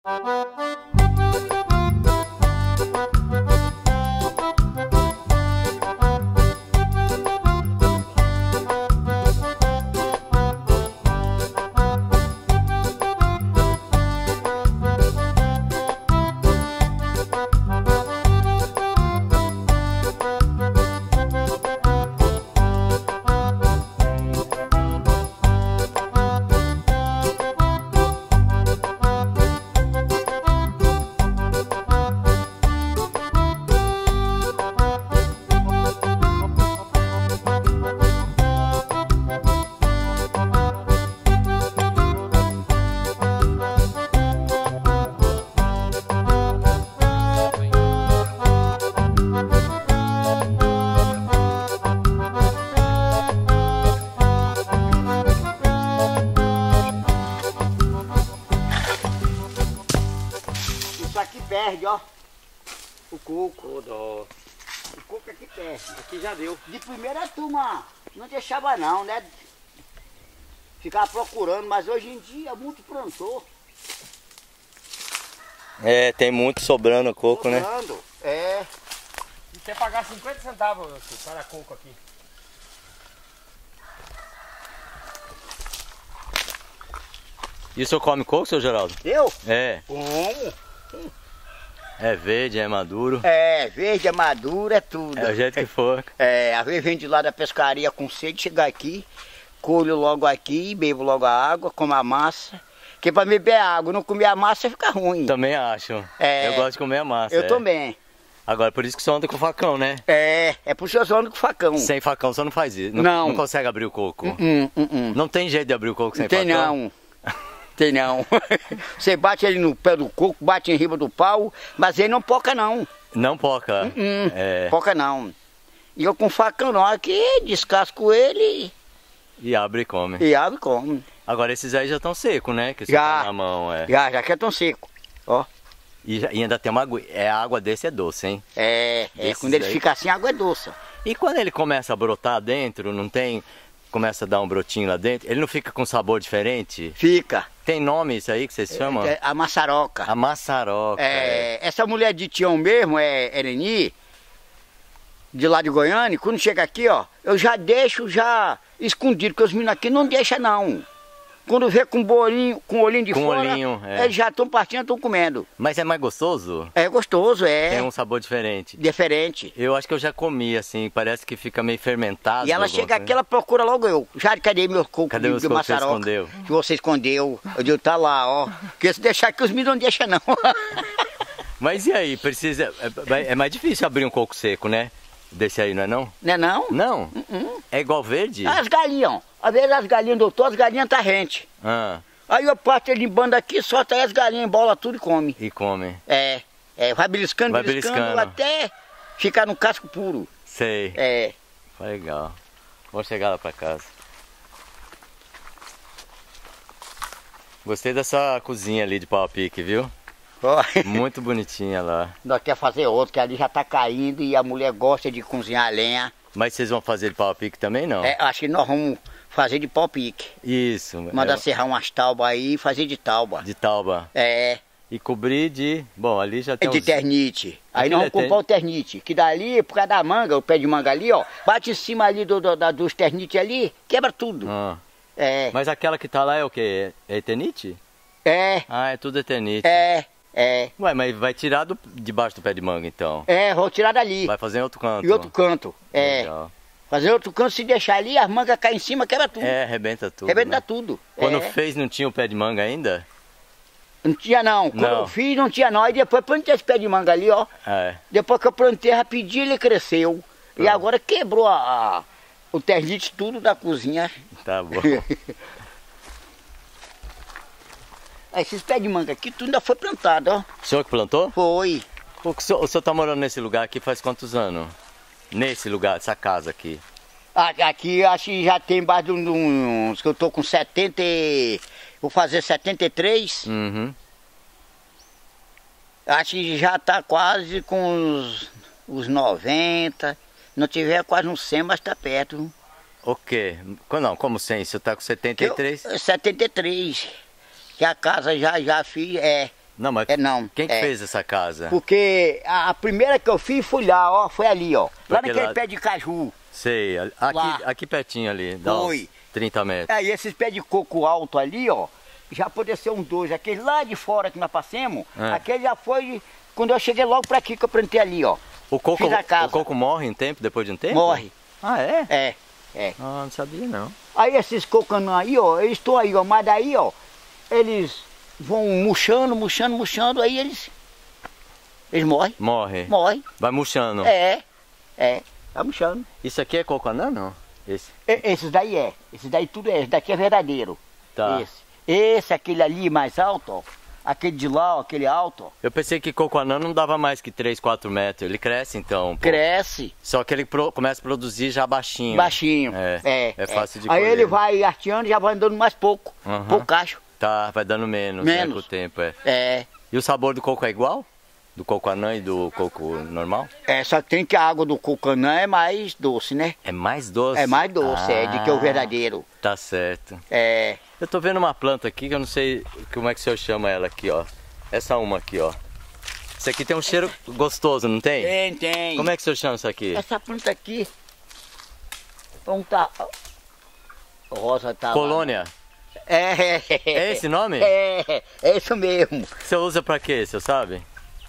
Perde, ó, o coco. Ô, dó. O coco aqui perde. Aqui já deu. De primeira a turma não deixava não, né? Ficava procurando, mas hoje em dia muito plantou. É, tem muito sobrando coco, Sobrando, né? é. E você pagar 50 centavos para coco aqui. E o senhor come coco, seu Geraldo? Eu? É. Como? É verde, é maduro. É, verde, é maduro, é tudo. É o jeito que for. É, às vezes vem de lá da pescaria com sede, chegar aqui, colho logo aqui, bebo logo a água, como a massa. Porque para beber água, não comer a massa fica ruim. Também acho. É. Eu gosto de comer a massa. Eu também. Agora, por isso que o senhor anda com facão, né? É por isso que eu ando com facão. Sem facão você não faz isso. Não. Não consegue abrir o coco. Não tem jeito de abrir o coco sem Tem facão? não. Tem não. Você bate ele no pé do coco, bate em riba do pau, mas ele não poca não. Não poca. É. Poca não. E eu com facão não, aqui descasco ele E abre e come. e abre e come. Agora esses aí já estão secos, né? Que você Já. tá na mão, é. Já que é tão seco. Ó. E ainda tem uma água. A água desse é doce, hein? Desses Quando ele aí. fica assim, a água é doce. E quando ele começa a brotar dentro, não tem. Começa a dar um brotinho lá dentro, ele não fica com sabor diferente? Fica. Tem nome isso aí que vocês chamam? É a maçaroca. A maçaroca. Essa mulher de Tião mesmo, Ereni, de lá de Goiânia, quando chega aqui, ó, eu já deixo já escondido, porque os meninos aqui não deixam não. Quando vê com bolinho, com olhinho de fora, eles já estão partindo, estão comendo. Mas é mais gostoso? É gostoso, é. Tem um sabor diferente. Diferente. Eu acho que eu já comi, assim, parece que fica meio fermentado. E ela chega aqui, ela procura logo eu. Já, cadê meu coco? Cadê os cocos que você escondeu? Que você escondeu. Eu digo, tá lá, ó. Porque se deixar aqui, os meninos não deixam não. Mas e aí, precisa... É mais difícil abrir um coco seco, né? Desse aí, não é não? Não é não? Não? É igual verde? As galinhas, ó. Às vezes as galinhas, doutor, as galinhas tá rente. Ah. Aí eu parto ele em banda aqui, solta aí as galinhas, embola tudo e come. E come. Vai beliscando, beliscando até ficar no casco puro. Sei. Legal. Vou chegar lá pra casa. Gostei dessa cozinha ali de pau-a-pique, viu? Muito bonitinha lá. Nós quer fazer outro, que ali já tá caindo e a mulher gosta de cozinhar a lenha. Mas vocês vão fazer de pau-a-pique também, não? Acho que nós vamos fazer de pau-pique. Isso. Mandar serrar umas taubas aí e fazer de tauba. De tauba. E cobrir de... Bom, ali já tem de ternite. Aí nós vamos comprar o ternite. Que dali, por causa da manga, o pé de manga ali, ó. Bate em cima ali dos ternites ali, quebra tudo. Mas aquela que tá lá é o quê? É eternite? Ah, é tudo eternite. Ué, mas vai tirar debaixo do pé de manga, então? Vou tirar dali. Vai fazer em outro canto? Em outro canto, Legal. Fazer outro canto, se deixar ali, as mangas caem em cima, quebra tudo. Arrebenta tudo. Arrebenta tudo. Quando fez, não tinha o pé de manga ainda? Não tinha não. Quando eu fiz, não tinha não. Aí depois plantei esse pé de manga ali, ó. Depois que eu plantei rapidinho, ele cresceu. E agora quebrou o ternite tudo da cozinha. Tá bom. Esses pés de manga aqui, tudo ainda foi plantado, ó. O senhor que plantou? Foi. O senhor tá morando nesse lugar aqui faz quantos anos? Nesse lugar, essa casa aqui? Aqui acho que já tem mais de uns... que eu tô com 70... Vou fazer 73. Acho que já tá quase com os 90. Não tiver quase uns 100, mas tá perto. O quê? Não, como 100? Você tá com 73? 73. Que a casa já fiz, Não, mas não. Quem que fez essa casa? Porque a primeira que eu fiz foi lá, ó. Foi ali, ó. Lá naquele pé de caju. Sei, aqui pertinho ali. Foi. 30 metros. E esses pés de coco alto ali, ó. Já poderia ser uns 2. Aquele lá de fora que nós passamos, aquele já foi quando eu cheguei logo pra aqui que eu plantei ali, ó. O coco morre em tempo, depois de um tempo? Morre. Ah, é? É. Ah, não sabia não. Aí esses cocanã aí, ó, eu estou aí, ó, mas daí, ó, eles vão murchando, aí eles morrem. Morre. Vai murchando. Vai murchando. Isso aqui é cocanã, não? Esses daí esse daí tudo esse daqui é verdadeiro. Tá. Esse, aquele ali mais alto, ó, aquele de lá, ó, aquele alto, ó. Eu pensei que cocanã não dava mais que 3, 4 metros, ele cresce então. Cresce. Só que ele começa a produzir já baixinho. Baixinho. É fácil de colher. Aí ele vai arteando e já vai andando mais pouco, pouco cacho. Tá, vai dando menos. Né, com o tempo, E o sabor do coco é igual? Do cocanã e do coco normal? Só que tem que a água do cocanã é mais doce, né? É mais doce? É mais doce, de que o verdadeiro. Tá certo. Eu tô vendo uma planta aqui que eu não sei como é que o senhor chama ela aqui, ó. Essa uma aqui, ó. Isso aqui tem um cheiro gostoso, não tem? Tem. Como é que o senhor chama isso aqui? Essa planta aqui... Rosa tá Colônia? Lá. É esse nome? É isso mesmo. Você usa pra quê, você sabe?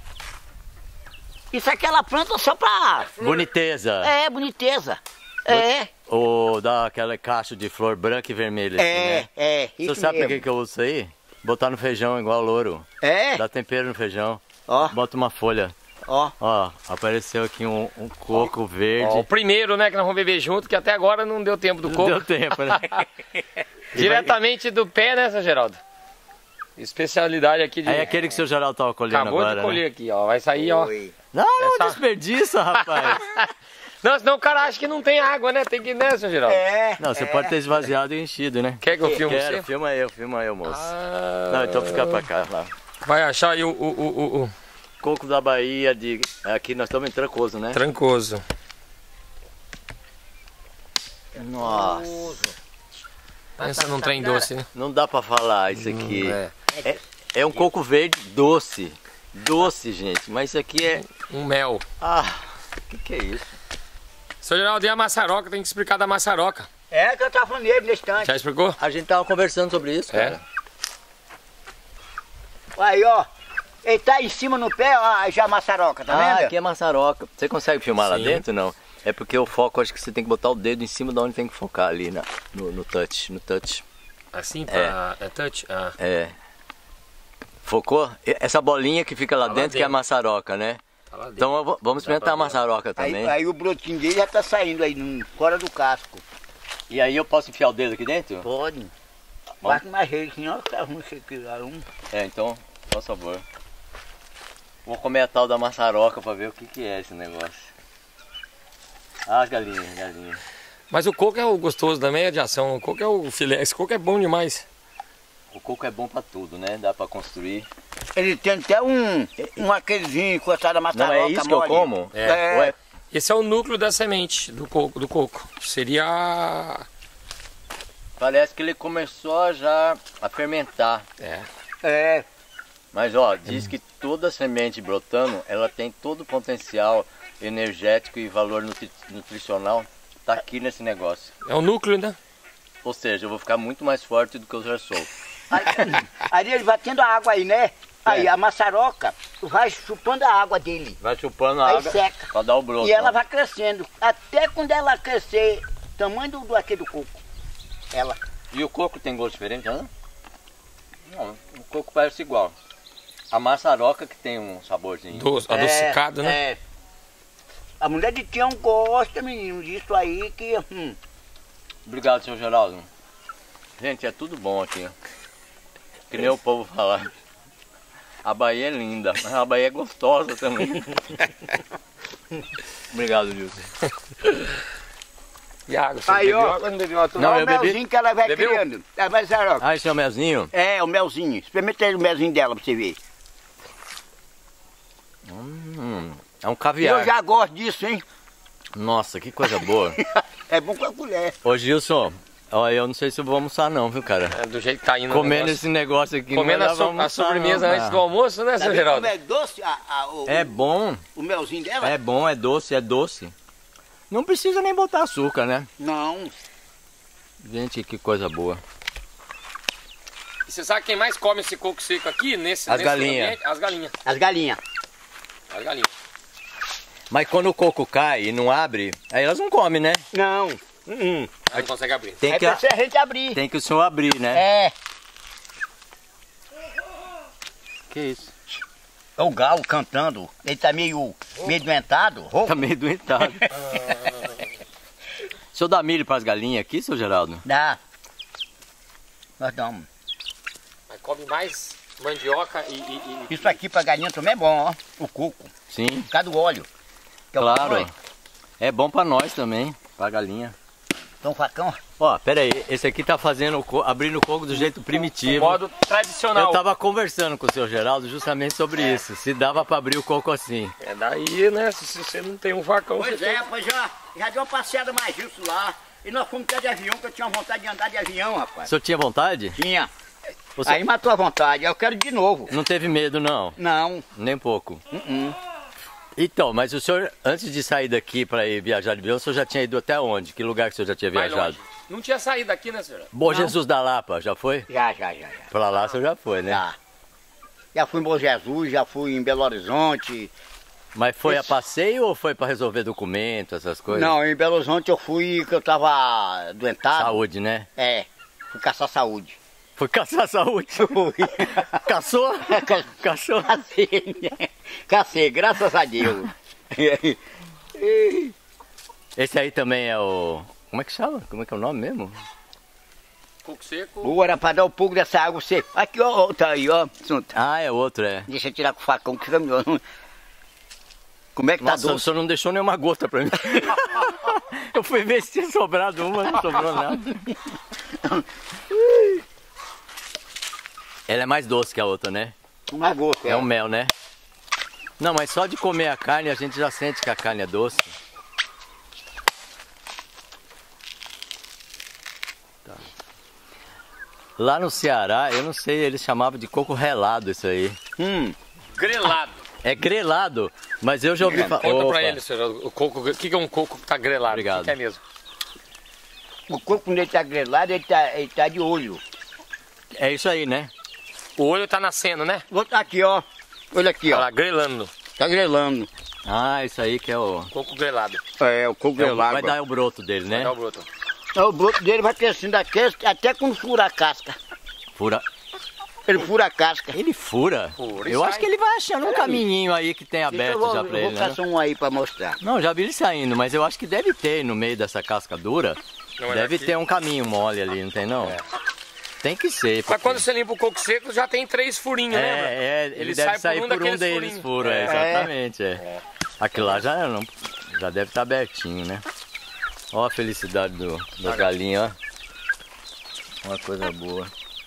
Isso aqui ela planta só pra... Boniteza. Boniteza. Ou dá aquela caixa de flor branca e vermelha assim, né? Isso você sabe mesmo. por que eu uso isso aí? Botar no feijão igual louro. Dá tempero no feijão. Bota uma folha. Ó, apareceu aqui um coco verde. O primeiro, né, que nós vamos beber junto, que até agora não deu tempo do coco. Não deu tempo, né? Diretamente do pé, né, seu Geraldo? Especialidade aqui de... Aí aquele que o seu Geraldo tava colhendo Acabou agora, de colher né? aqui, ó. Vai sair, ó. Não, desperdiça, rapaz. Não, senão o cara acha que não tem água, né? Tem que ir, né, seu Geraldo? Não, você pode ter esvaziado e enchido, né? Quer que eu filme você? você? Filma eu, moço. Não, então fica pra cá, lá. Vai achar aí o... Coco da Bahia de... Aqui nós estamos em Trancoso, né? Trancoso. Nossa. Pensa num trem doce, né? Não dá pra falar isso aqui. É um coco verde doce. Doce, gente. Mas isso aqui é... Um mel. O que é isso? Seu Geraldo, e a maçaroca? Tem que explicar da maçaroca. Que eu tava falando nele nesse instante. Já explicou? A gente tava conversando sobre isso, cara. Aí, ó. Ele tá em cima no pé, ó, já a maçaroca, tá vendo? Aqui é maçaroca. Você consegue filmar lá dentro, não? É porque o foco, acho que você tem que botar o dedo em cima de onde tem que focar ali no touch. Assim, pra... É touch? Focou? Essa bolinha que fica lá dentro que é a maçaroca, né? Tá lá dentro. Então vamos experimentar a maçaroca também. Aí o brotinho dele já tá saindo aí, fora do casco. E aí eu posso enfiar o dedo aqui dentro? Pode. Bate mais jeito, senão tá ruim você tirar um. Então, por favor. Vou comer a tal da maçaroca pra ver o que é esse negócio. Galinha. Mas o coco é o gostoso também, é de ação. O coco é o filé. Esse coco é bom demais. O coco é bom pra tudo, né? Dá pra construir. Ele tem até um aquelezinho encostado na maçaroca. Não é isso que eu como? Esse é o núcleo da semente do coco. Seria... Parece que ele começou já a fermentar. Mas ó, diz que toda semente brotando, ela tem todo o potencial energético e valor nutricional tá aqui nesse negócio. É o núcleo, né? Ou seja, eu vou ficar muito mais forte do que eu já sou. Aí ele vai tendo a água aí, né? Aí a maçaroca vai chupando a água dele. Vai chupando a água seca. Pra dar o broto. E ela vai crescendo. Até quando ela crescer, tamanho do aquele do coco. E o coco tem gosto diferente, né? Não, o coco parece igual. A maçaroca que tem um saborzinho. Adocicado, né? A mulher de Tião gosta, menino, disso aí que... Obrigado, seu Geraldo. Gente, é tudo bom aqui. Que nem o povo fala. A Bahia é linda, mas a Bahia é gostosa também. Obrigado, Wilson. E água? Você aí, bebeu água ou não bebeu água? Não, é o melzinho que ela vai criando. É maçaroca. Esse é o melzinho? É, o melzinho. Experimenta aí o melzinho dela pra você ver. É um caviar. Eu já gosto disso, hein? Nossa, que coisa boa. É bom com a colher. Ô Gilson, Olha, eu não sei se eu vou almoçar não, viu, cara? É, do jeito que tá indo comendo esse negócio aqui. Comendo a sobremesa antes do almoço, né, seu Geraldo? Como é doce é bom. O melzinho dela? É bom, é doce, é doce. Não precisa nem botar açúcar, né? Não. Gente, que coisa boa. E você sabe quem mais come esse coco seco aqui? As galinhas. Ambiente? As galinhas. As galinhas. As galinhas. Mas quando o coco cai e não abre, aí elas não comem, né? Não. Aí não consegue abrir. Tem que a gente abrir. Tem que o senhor abrir, né? É. Que isso? É o galo cantando. Ele tá meio doentado. Tá meio doentado. O senhor dá milho para as galinhas aqui, seu Geraldo? Dá. Nós damos. Mas come mais mandioca e... Isso aqui pra galinha também é bom, ó. O coco. Sim. Por causa do óleo. Que é o Claro. coco, É bom para nós também, pra galinha. Então, facão. Ó, pera aí, esse aqui tá fazendo abrindo o coco do jeito primitivo. modo tradicional. Eu tava conversando com o seu Geraldo justamente sobre isso, se dava para abrir o coco assim. É daí, né? Se você não tem um facão... Pois você é, tem... pois já deu uma passeada mais justo lá. E nós fomos até de avião, que eu tinha vontade de andar de avião, O rapaz. senhor tinha vontade? Tinha. Você Aí matou a vontade. Eu quero de novo. não teve medo, não? Não. Nem pouco. Então, mas o senhor, antes de sair daqui para ir viajar de avião, o senhor já tinha ido até onde? Que lugar que o senhor já tinha Mais viajado? longe. Não tinha saído daqui, né, senhora? Bom Jesus da Lapa, já foi? Já. Pra lá o senhor já foi, né? Já fui em Bom Jesus, já fui em Belo Horizonte. Mas foi a passeio ou foi para resolver documento, essas coisas? Não, em Belo Horizonte eu fui que eu tava doentado. Saúde, né? É, fui caçar saúde. Foi caçar saúde. Fui. Caçou? Caçou? Cacei, graças a Deus. Esse aí também é o... Como é que chama? Como é que é o nome mesmo? Coco seco. Pô, era pra dar um pouco dessa água você. Aqui, ó, tá aí, ó. Ah, é outro, é. Deixa eu tirar com o facão que fica melhor. Como é que Nossa, tá o doce? senhor não deixou nenhuma gota pra mim. Eu fui ver se tinha sobrado uma, não sobrou nada. Ela é mais doce que a outra, né? Uma gota. É um mel, né? Não, mas só de comer a carne a gente já sente que a carne é doce. Tá. Lá no Ceará, eu não sei, eles chamavam de coco relado isso aí. Grelado. É grelado, mas eu já ouvi falar. Conta pra ele, senhora, o coco, o que é um coco que tá grelado? Obrigado. O que é mesmo? O coco, quando ele tá grelado, ele tá de olho. É isso aí, né? O olho tá nascendo, né? Vou botar aqui, ó. Olha aqui, Olha ó. lá, grelando. Tá grelando. Ah, isso aí que é o... Coco grelado. É, o coco grelado. Vai dar o broto dele, né? Dá o broto. O broto dele vai crescendo aqui até quando fura a casca. Fura. Ele fura a casca. Ele fura? Fura e Eu sai. acho que ele vai achando um caminhinho aí que tem aberto já pra ele, Vou né? caçar um aí pra mostrar. Não, já vi ele saindo, mas eu acho que deve ter no meio dessa casca dura. Não, Deve aqui. ter um caminho mole ali, não tem não? É. Tem que ser. Mas porque- quando você limpa o coco seco, já tem 3 furinhos, lembra? ele deve sair por um daqueles deles furinhos. furo, exatamente. É. Aquilo lá já deve estar abertinho, né? Olha a felicidade da galinha, ó. Uma coisa boa.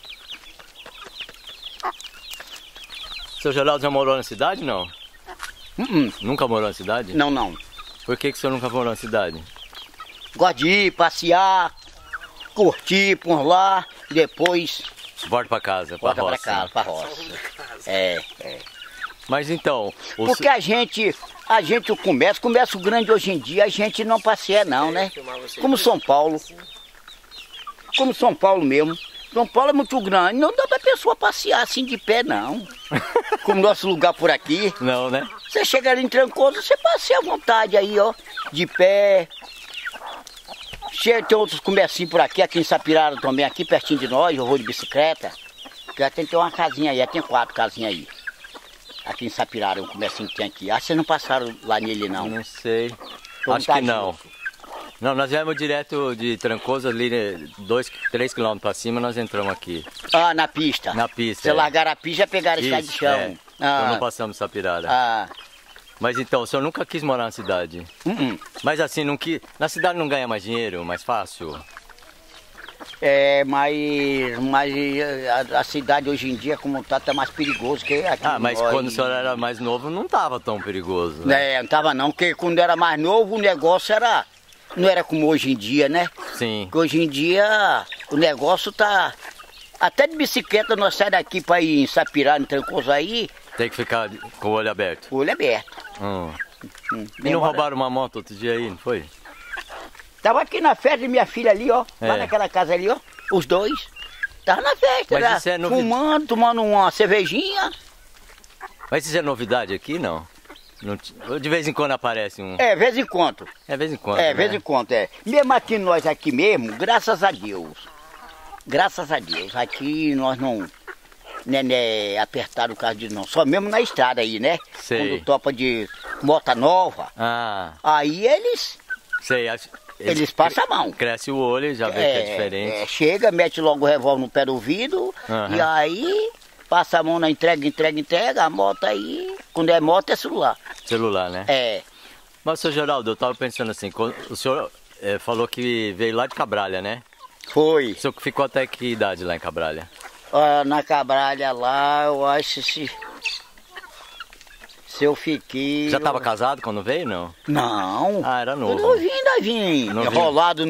Seu Geraldo já morou na cidade, não? Nunca morou na cidade? Não, não. Por que o senhor nunca morou na cidade? Gosto de ir passear, curtir por lá, depois Volta pra casa, pra volta pra roça. casa, pra roça. É. Mas então... Porque a gente, o comércio grande hoje em dia, a gente não passeia não, né? Como São Paulo. Como São Paulo mesmo. São Paulo é muito grande, não dá pra pessoa passear assim de pé, não. Como nosso lugar por aqui. Não, né? Você chega ali em Trancoso, você passeia à vontade aí, ó. De pé. Tem outros comercinhos por aqui em Sapirara também, aqui pertinho de nós, eu vou de bicicleta. Já tem uma casinha aí, já tem 4 casinhas aí. Aqui em Sapirara, um comercinho que tem aqui. Acho que vocês não passaram lá nele, não. Não sei. Então Acho tá que não. Não, nós viemos direto de Trancoso ali, 3 km pra cima, nós entramos aqui. Ah, na pista. Na pista. Você largaram a pista, já pegaram esse de chão. É. Então não passamos Sapirara. Ah. Mas então, o senhor nunca quis morar na cidade? Mas assim, não quis... na cidade não ganha mais dinheiro, mais fácil? É, mas a cidade hoje em dia, como tá mais perigoso que aqui. Ah, mas quando o senhor era mais novo, não estava tão perigoso, né? É, não tava não, porque quando era mais novo o negócio era não era como hoje em dia, né? Sim. Porque hoje em dia o negócio tá... Até de bicicleta nós saímos daqui para ir em Sapirá, em Trancosaí, Tem que ficar com o olho aberto. o olho aberto. E não roubaram uma moto outro dia aí, não foi? Tava aqui na festa de minha filha ali, ó. Lá É. naquela casa ali, ó. Os dois. Tava na festa, Mas lá, isso é novidade. fumando, tomando uma cervejinha. Mas isso é novidade aqui, não? De vez em quando aparece um... É, vez em quando. É, vez em quando, É, né? vez em quando, é. Mesmo aqui nós aqui mesmo, graças a Deus. Graças a Deus. Aqui nós não... Né, apertaram o carro de não. Só mesmo na estrada aí, né? Sei. Quando topa de moto nova. Ah, Aí sei. eles passam a mão. Cresce o olho e já vê que é diferente. Chega, mete logo o revólver no pé do vidro. Aham. E aí passa a mão na entrega. A moto aí, quando é moto é celular. Celular, né? É. Mas, seu Geraldo, eu tava pensando assim, o senhor falou que veio lá de Cabralha, né? Foi. O senhor ficou até que idade lá em Cabralha? Na Cabralha lá, eu acho se eu fiquei... Já estava casado quando veio, não? Não. Ah, era novo. Eu ainda vim. Novinho. Enrolado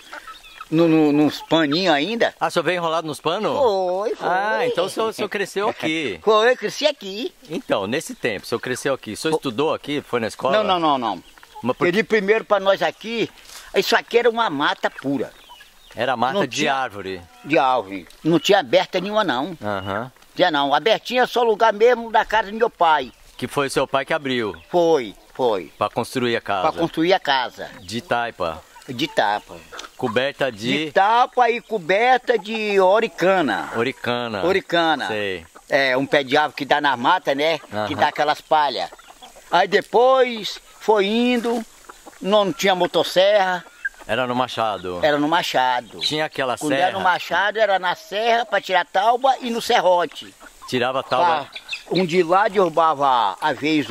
nos paninhos ainda. Ah, o senhor veio enrolado nos panos? Foi. Ah, então o senhor cresceu aqui. Foi, eu cresci aqui. Então, nesse tempo, o senhor cresceu aqui. O senhor estudou aqui? Foi na escola? Não. Mas Porque de primeiro para nós aqui, isso aqui era uma mata pura. Era mata Não de tinha- árvore. De árvore. Não tinha aberta nenhuma, não. Aham. Tinha não. Abertinha é só lugar mesmo da casa do meu pai. Que foi o seu pai que abriu Foi. para construir a casa. Para construir a casa. De taipa. De tapa. Coberta De de tapa e coberta de oricana. oricana. Oricana. Sei. É, um pé de árvore que dá nas matas, né? Que Aham. dá aquelas palhas. Aí depois foi indo, não tinha motosserra, Era no Machado. era no machado. Tinha aquela Quando serra. era no machado, era na serra para tirar tauba e no serrote. Tirava a tauba. Um de lá derrubava a vez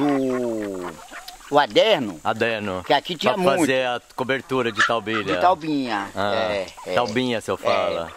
o aderno, Adeno. que aqui tinha pra muito. fazer a cobertura de talbilha. De taubinha. Ah, talbinha, seu fala.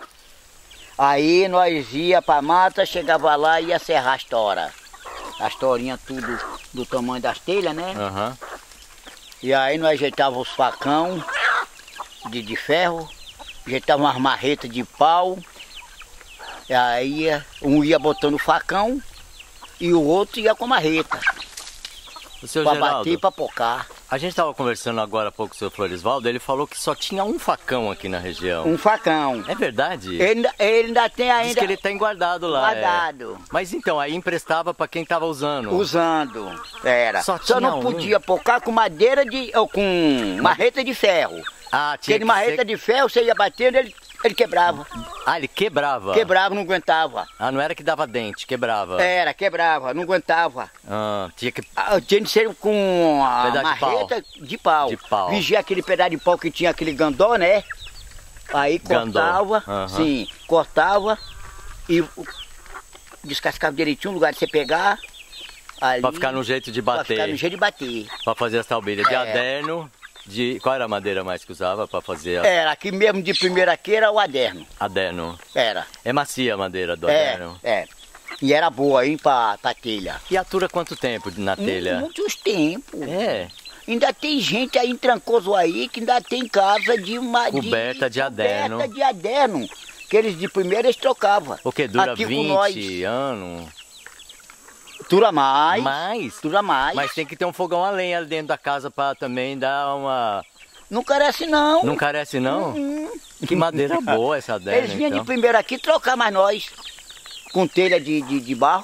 Aí nós ia pra mata, chegava lá e ia serrar as toras. As torinhas tudo do tamanho das telhas, né? Aham. E aí nós ajeitava os facão de ferro, ajeitava umas marretas de pau. E aí um ia botando o facão e o outro ia com a marreta. O seu Pra Geraldo, bater e pra pocar. a gente estava conversando agora há pouco com o seu Florisvaldo, ele falou que só tinha um facão aqui na região. Um facão. É verdade? Ele ainda tem Diz ainda que ele tem guardado lá. guardado. Mas então, aí emprestava para quem estava usando. Usando. Era. Só Só tinha não um. podia pocar com madeira ou com marreta de ferro. Ah, tinha Aquele marreta de ferro, você ia batendo, ele quebrava. Ah, ele quebrava? Quebrava, não aguentava. Ah, não era que dava dente, quebrava. Era, quebrava, não aguentava. Ah, tinha que... Tinha de ser com a Pedaço de pau. marreta de pau. De pau. Vigia aquele pedaço de pau que tinha aquele gandó, né? Aí Gandó. cortava, Aham. sim, cortava e descascava direitinho o lugar de você pegar. Ali, Pra ficar no jeito de pra ficar bater. no jeito de bater. Pra fazer as talbilhas. De É. aderno, de... Qual era a madeira mais que usava pra fazer a... Era, aqui mesmo de primeira aqui era o aderno. aderno? Era. É macia a madeira do aderno. É. E era boa, hein, pra telha. E atura quanto tempo na telha? Muitos tempos. É. Ainda tem gente aí em Trancoso aí que ainda tem casa de uma Coberta de aderno. Coberta de aderno. Que eles de primeira eles trocavam. O que? Dura Aqui com 20 nós. anos? Dura mais. Mais? Dura mais. Mas tem que ter um fogão a lenha ali dentro da casa pra também dar uma... Não carece não. Não carece não? Que madeira boa essa aderno, Eles vinham então. de primeira aqui trocar mais nós. Com telha de barro.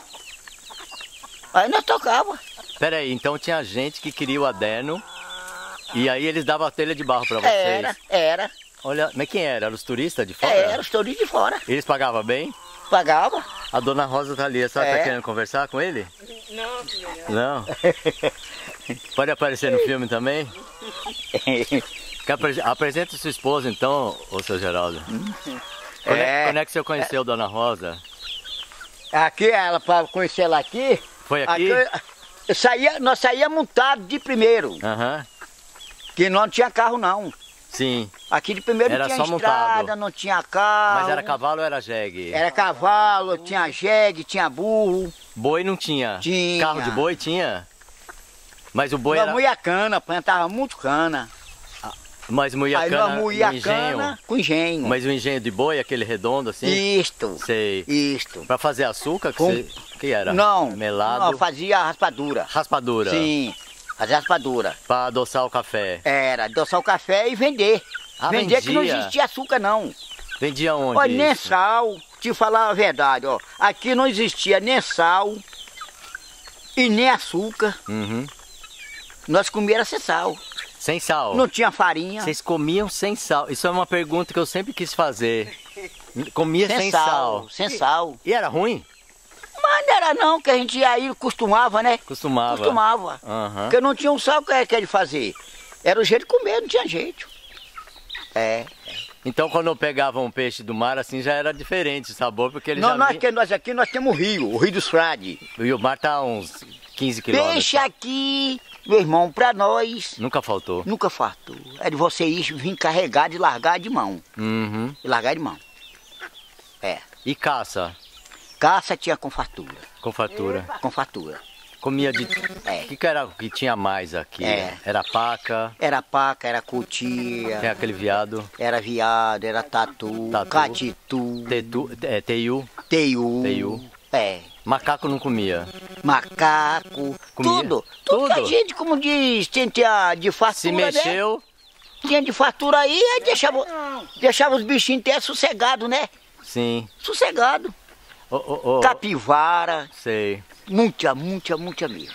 Aí nós tocava. Pera aí, então tinha gente que queria o aderno e aí eles davam a telha de barro pra vocês. Era. Olha, mas quem era? Eram os turistas de fora? Era, os tourinhos de fora. Eles pagavam bem? Pagava. A dona Rosa tá ali, a senhora tá querendo conversar com ele? Não, filha. Não? Pode aparecer no filme também? Apresenta sua esposa então, ô seu Geraldo. Quando é que o senhor conheceu Dona Rosa? Aqui, ela, para conhecer ela aqui... Foi aqui? Nós saíamos montados de primeiro. Aham. Que não tinha carro não. Sim. Aqui de primeiro Era não tinha só estrada, montado. não tinha carro. Mas era cavalo ou era jegue? Era cavalo, tinha jegue, tinha burro. Boi não tinha? Tinha. Carro de boi tinha? Mas o boi Nós era... moía cana, plantava muito cana. Mas moía Aí cana nós moía a no engenho? cana com engenho. Mas o engenho de boi, aquele redondo assim? Isto. Sei. Isto. Pra fazer açúcar, que era? Não, Melado? não, fazia raspadura. Raspadura? Sim, fazia raspadura. Pra adoçar o café? Era, adoçar o café e vender. Ah, vender que não vendia? existia açúcar não. Vendia onde? Olha, nem isso? sal, te falar a verdade, ó. Aqui não existia nem sal e nem açúcar. Uhum. Nós comíamos sem sal. Sem sal? Não tinha farinha. Vocês comiam sem sal? Isso é uma pergunta que eu sempre quis fazer. Comia sem sal? Sem sal. E era ruim? Mas não era não, que a gente aí costumava, né? Costumava. Costumava. Aham. Porque não tinha um sal que ele fazer. Era o jeito de comer, não tinha jeito. É. Então quando eu pegava um peixe do mar assim já era diferente o sabor, porque ele Não, já nós aqui nós temos o Rio dos Frades. E o mar tá a uns 15 quilômetros. Peixe aqui, meu irmão, pra nós, Nunca faltou. nunca fartou. É de você ir, vir carregar e largar de mão. Uhum. E largar de mão. É. E caça? Caça tinha com fartura. Com fartura. Com fartura. Comia de... É. O que era que tinha mais aqui? É. Era paca, Era paca, era cutia, tem aquele viado, era viado, era tatu, Tatu. catitu, teiu, teiu. Teiu. É. macaco não comia. Macaco, Comia? tudo que a Tudo? gente, como diz, tinha de fartura, Se né? mexeu, Tinha de fartura aí deixava os bichinhos até sossegados, né? sim. Sossegado. Capivara, Sei. muita mesmo.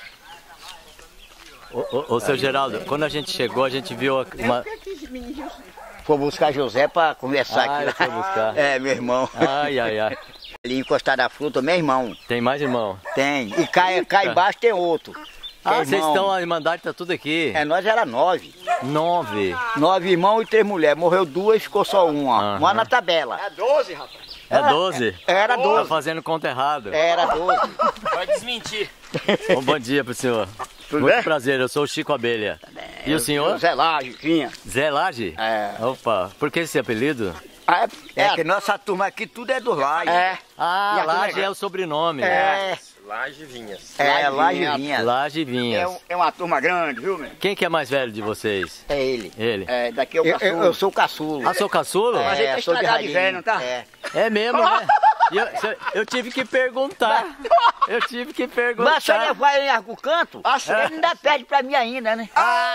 Ô, seu Geraldo, quando a gente chegou, a gente viu uma... Foi buscar José pra conversar aqui. ele foi buscar. É, meu irmão. Ai. Ali encostado na fruta, meu irmão. Tem mais irmão? Tem. E cá embaixo tem outro. Ah, É, vocês irmão. estão, a Irmandade tá tudo aqui. É, nós era 9. 9. 9 irmãos e 3 mulheres. Morreu 2 e ficou só uma. Aham. Uma na tabela. É 12, rapaz. É 12? Era Tá 12. fazendo conta errado. Era 12. Vai desmentir. Bom dia pro senhor. Tudo Muito bem? prazer, eu sou o Chico Abelha. E o senhor? Zé Laje, vinha. Zé Laje? É. Opa, por que esse apelido? É que nossa turma aqui tudo é do Laje. Ah, E aqui Laje legal. é o sobrenome. Laje Vinhas. Laje vinha. Laje Vinhas. É uma turma grande, viu, meu? Quem que é mais velho de vocês? É ele. Ele. É, daqui eu, eu sou o caçulo. Ah, sou caçulo? É, Mas ele tá sou de estragado de Radinho. velho, não tá? É. É mesmo, né? E eu tive que perguntar. Eu tive que perguntar. Mas se eu levar ele em canto, ele ainda pede pra mim ainda, né?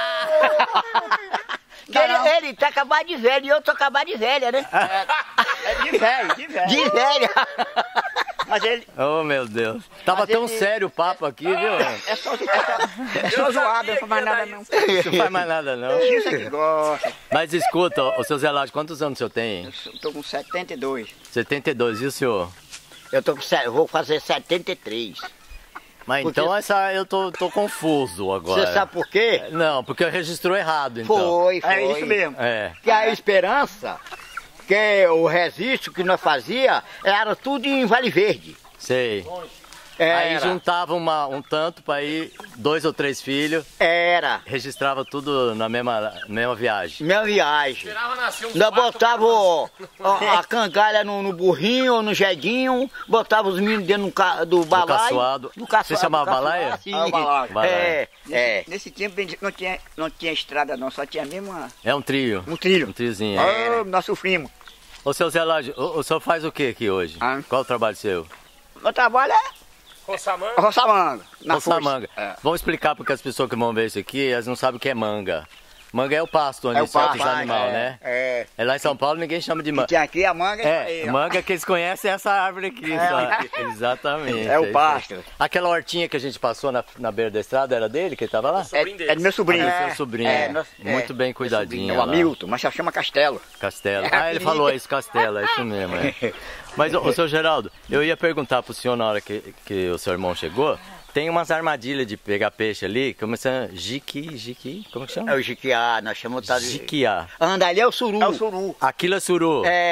Porque ele tá acabado de velho e eu tô acabado de velha, né? É de velho, de velho. De velha. Mas ele... Oh, meu Deus. Tava Mas tão ele- sério o papo aqui, viu? É só zoado, não faz mais nada não. Não faz mais nada, não. Isso é que gosta. Mas escuta, ô seu Zé Laje, quantos anos o senhor tem? Eu tô com 72. 72, e o senhor? Eu vou fazer 73. Mas Porque- então eu tô confuso agora. Você sabe por quê? Não, porque registrou errado, então. Foi. É isso mesmo. É. Que a esperança, que o registro que nós fazia, era tudo em Vale Verde. Sei. Era. Aí juntava um tanto para ir 2 ou 3 filhos, Era. registrava tudo na mesma viagem. Minha viagem. Esperava nascer uns Nós 4 botava a cangalha no burrinho ou no jeguinho, botava os meninos dentro do balaio. caçoado. Do caçoado. Você chamava do caçoado, balaia? sim. Ah, o balaio. Balaia. Nesse tempo não tinha estrada não, só tinha mesmo É um trio. um trilho. Um triozinho. Nós sofrimos. Ô seu Zé Laje, o senhor faz o que aqui hoje? Ah. Qual o trabalho seu? Meu trabalho é Roçamanga? roçar manga. Na Roçar foice. manga. É. Vamos explicar porque as pessoas que vão ver isso aqui, elas não sabem o que é manga. Manga é o pasto onde É o solta os pasto, animais, né? É. É lá em São Paulo ninguém chama de manga. Tinha aqui a manga É, manga que eles conhecem é essa árvore aqui. Só. Exatamente. É o isso aí. pasto. Aquela hortinha que a gente passou na beira da estrada era dele que ele tava lá? Sobrinho É do meu sobrinho. É, seu sobrinho. Muito bem É cuidadinho. o lá. Hamilton, mas só chama Castelo. Castelo. Ah, ele falou isso, Castelo, é isso mesmo. É. Mas, ô seu Geraldo, eu ia perguntar pro senhor na hora que o seu irmão chegou. Tem umas armadilhas de pegar peixe ali, começando jiqui, como que chama? É o jiquiá, nós chamamos de... Jiquiá. Anda ali é o suru. É o suru. Aquilo é suru. É.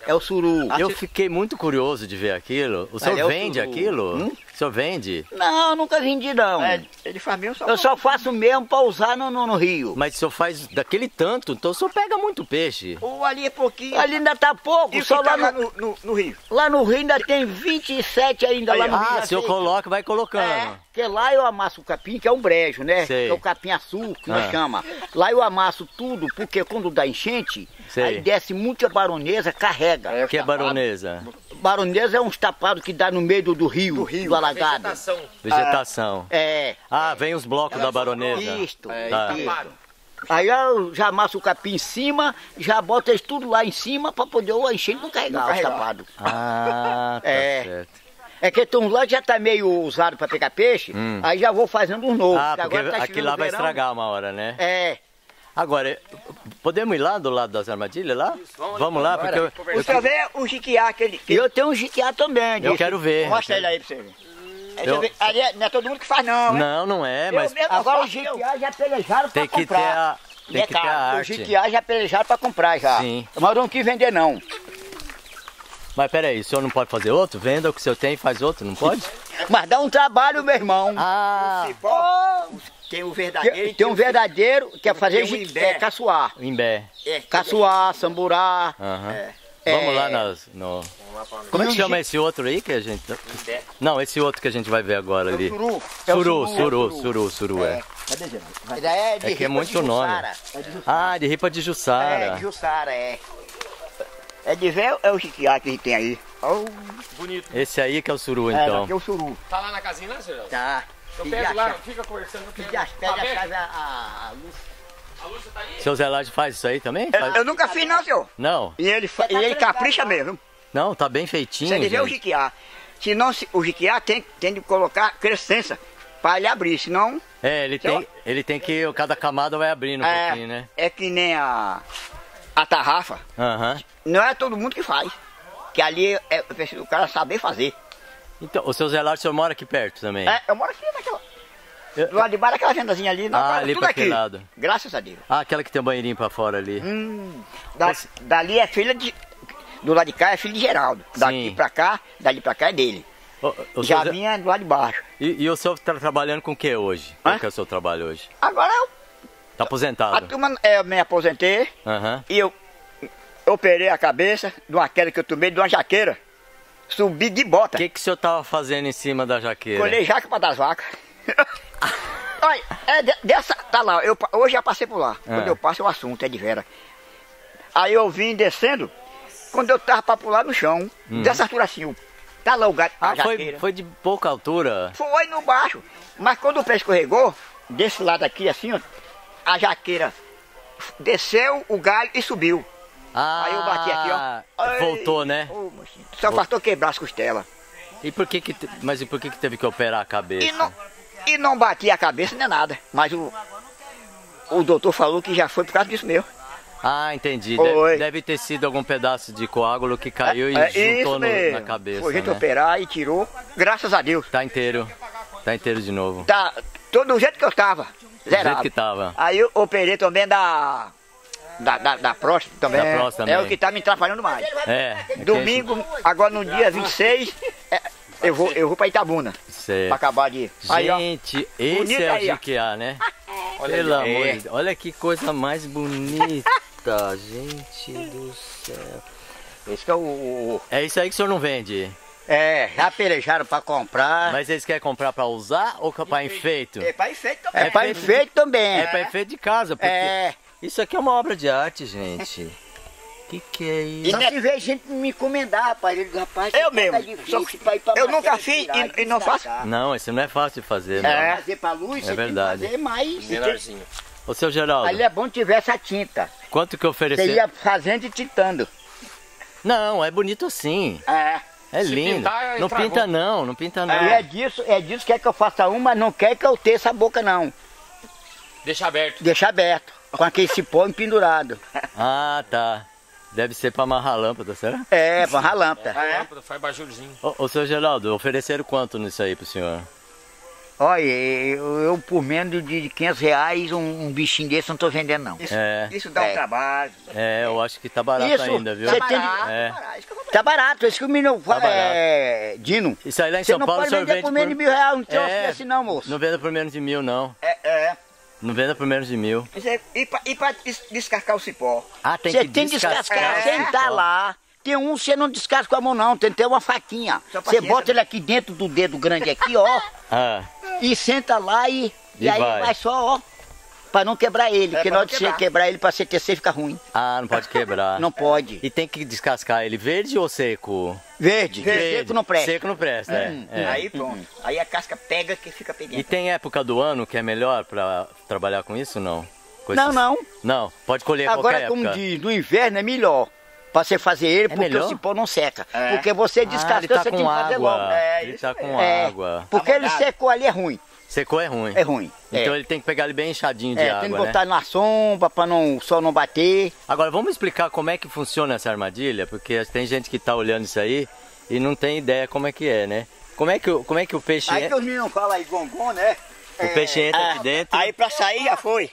É o suru. Eu fiquei muito curioso de ver aquilo. O senhor é o vende suru. aquilo? O senhor vende? Não, nunca vendi não. Ele faz mesmo só. Eu só faço mesmo pra usar no rio. Mas o senhor faz daquele tanto, então o senhor pega muito peixe. Ou ali é pouquinho. Ali ainda tá pouco, E só tá lá lá no, no rio. lá no rio ainda tem 27 ainda Aí, lá no rio. Ah, já o senhor sei. coloca e vai colocando. Porque lá eu amasso o capim, que é um brejo, né? Sei. Que é o capim açúcar, que nós Ah. chama. Lá eu amasso tudo, porque quando dá enchente, Sei. aí desce muita baronesa, carrega. O que é baronesa? Baronesa é uns tapados que dá no meio do rio, do alagado. Vegetação. Vegetação. É, Ah, vem os blocos da baronesa. isto, Tá. isto. Aí eu já amasso o capim em cima, já boto eles tudo lá em cima pra poder o enchente não carregar os tapados. Ah, tá É. certo. É que tem uns lá que já tá meio usado pra pegar peixe, aí já vou fazendo uns novos. Ah, porque agora tá aqui chegando lá o vai verão. estragar uma hora, né? É. Agora, podemos ir lá do lado das armadilhas lá? Vamos lá, porque O senhor vê o jiquiá que E eu tenho um jiquiá também. eu quero ver. Mostra ele aí pra você ver. Eu- Ali não é todo mundo que faz não, né? Não, não é, mas mesmo Agora os faço, eu- jiquiá já pelejaram tem pra que ter comprar. a, tem que ter a Os arte. jiquiá já pelejaram pra comprar já. Sim. Mas eu não quis vender não. Mas peraí, o senhor não pode fazer outro? Venda o que o senhor tem e faz outro, não pode? Mas dá um trabalho, meu irmão. Ah, Cipó, tem o verdadeiro. Tem um verdadeiro que é fazer tem um imbé. caçoar. imbé. Caçoar, samburá. Aham. É. Vamos lá no... Como é que chama esse outro aí que a gente... Não, esse outro que a gente vai ver agora ali. Suru. Suru, é. Cadê, gente? É, É que é muito nome. Ah, de ripa de É, Jussara. de Jussara, é. É de ver é o jiquiá que a gente tem aí. Bonito. Esse aí que é o suru, É, então. aqui é o suru. Tá lá na casinha, né, Geraldo? Tá. Eu E pego já lá, chave- fica conversando. Eu pego. E já pega Tá a vendo? chave a luz. A Lúcia tá aí? Seu Zé Lade faz isso aí também? Faz- Eu nunca fiz não, senhor. Não, E ele capricha mesmo. não, tá bem feitinho, Você dizer o gente. jiquiá. Senão o jiquiá tem de colocar crescença para ele abrir, senão É, ele tem que... Cada camada vai abrindo um pouquinho, né? é que nem a tarrafa. Aham. Não é todo mundo que faz. Que ali é preciso o cara saber fazer. Então, o seu Zé Lade, o senhor mora aqui perto também? É, eu moro aqui naquela. Eu- Do lado de baixo daquela vendazinha ali, não, Ah, ali tudo pra aqui. aquele lado. Graças a Deus. Ah, aquela que tem o banheirinho pra fora ali. Dali é filha de. Do lado de cá é filho de Geraldo. Daqui Sim. pra cá, dali pra cá é dele. O Já seu Zé- vinha do lado de baixo. E o senhor tá trabalhando com o que hoje? Qual que é o seu trabalho hoje? Agora Tá a aposentado? turma, eu me aposentei Aham. e eu operei a cabeça de uma queda que eu tomei de uma jaqueira. Subi de bota. O que o senhor tava fazendo em cima da jaqueira? Colhei jaca pra dar as vacas. Olha, dessa. Tá lá, hoje já passei por lá. Quando eu passo o assunto, é de vera. Aí eu vim descendo, quando eu tava pra pular no chão, dessa altura assim, tá lá o gato, a Ah, jaqueira. foi de pouca altura? Foi no baixo. Mas quando o pé escorregou, desse lado aqui assim, ó, a jaqueira desceu o galho e subiu. Ah, Aí eu bati aqui, ó. Ai, voltou, né? ô, mocinho, só faltou quebrar as costelas. E por que mas e por que teve que operar a cabeça? E não bati a cabeça nem nada. Mas o doutor falou que já foi por causa disso mesmo. Ah, entendi. Foi. Deve ter sido algum pedaço de coágulo que caiu e juntou isso mesmo. na cabeça, Foi a gente né? operar e tirou, graças a Deus. Tá inteiro de novo. Tá todo do jeito que eu tava, zerado. jeito que tava. Aí eu operei também da próstata também. Da próstata É também. o que tá me atrapalhando mais. É. Domingo, agora no dia 26, eu vou pra Itabuna. Certo. Pra acabar de... Aí, ó. Gente, esse Bonito é o aí, ó. Jiquiá, né? Olha Pelo ali, ó. amor de Deus. Olha que coisa mais bonita, gente do céu. Esse que é o... É isso aí que o senhor não vende? É, já pelejaram pra comprar. Mas eles querem comprar pra usar ou pra enfeito? É pra enfeite também. É pra enfeite também. É pra enfeito de casa, porque É. isso aqui é uma obra de arte, gente. Que é isso? Só se vê gente me encomendar, rapaz. Ele, rapaz, Eu tá mesmo. difícil pra ir pra Eu nunca Marcelo fiz tirar, e não faço. Não, esse não é fácil de fazer, não. É. Fazer pra luz, É você verdade. tem que fazer mais. Menorzinho. Ô, seu Geraldo, Aí é bom que tivesse a tinta. quanto que Você oferecer? ia fazendo e tintando. Não, é bonito assim. É. É Se lindo. pintar, Não estragou. pinta não, não pinta não. E é disso que quer que eu faça uma, mas não quer que eu tenha essa boca não. Deixa aberto. Deixa aberto, com aquele cipó pendurado. Ah, tá. Deve ser pra amarrar a lâmpada, será? É, pra lâmpada. Lâmpada, faz bajurzinho. Ô, seu Geraldo, ofereceram quanto nisso aí pro senhor? Olha, eu por menos de 500 reais, um bichinho desse não tô vendendo não. Isso dá um trabalho. Eu acho que tá barato Isso, ainda, viu? você Tá tem- barato, É. tá barato, isso que eu vou Tá barato, isso que o menino fala, barato. Dino. Isso aí lá em Você São não Paulo pode o senhor vender vende por menos de R$1.000, não tem É. assim não, moço. Não venda por menos de 1.000, não. É. Não venda por menos de 1.000. E pra descascar o cipó? Ah, tem Você que tem que descascar, É. sentar lá. Tem um você não descasca com a mão não, tem que ter uma faquinha. Só Você paciência. bota ele aqui dentro do dedo grande aqui, ó, Ah, e senta lá e E aí vai. vai só, ó, pra não quebrar ele. Porque pra na hora não de você quebrar. quebrar ele pra CTC fica ruim. não pode quebrar. Não pode. E tem que descascar ele verde ou seco? Verde, seco não presta. Seco não presta, é. Aí pronto. Aí a casca pega que fica E pegando. tem época do ano que é melhor pra trabalhar com isso, não? Com Não, esses- não. Não, pode colher Agora, qualquer como época. diz, no inverno é melhor pra você fazer ele, porque melhor? o cipó não seca. É. Porque você descasca, ele tá você com tem que fazer água. logo. Ele isso tá com mesmo. água. Porque ele molhado. secou ali é ruim. Secou é ruim. É ruim. Então ele tem que pegar ele bem inchadinho de tem água, que né? botar na sombra pra o sol não bater. Agora vamos explicar como é que funciona essa armadilha, porque tem gente que tá olhando isso aí e não tem ideia como é que é, né? Como é que o peixe Aí que os meninos falam aí, gongon, né? o peixe entra aqui dentro? Aí pra sair já foi.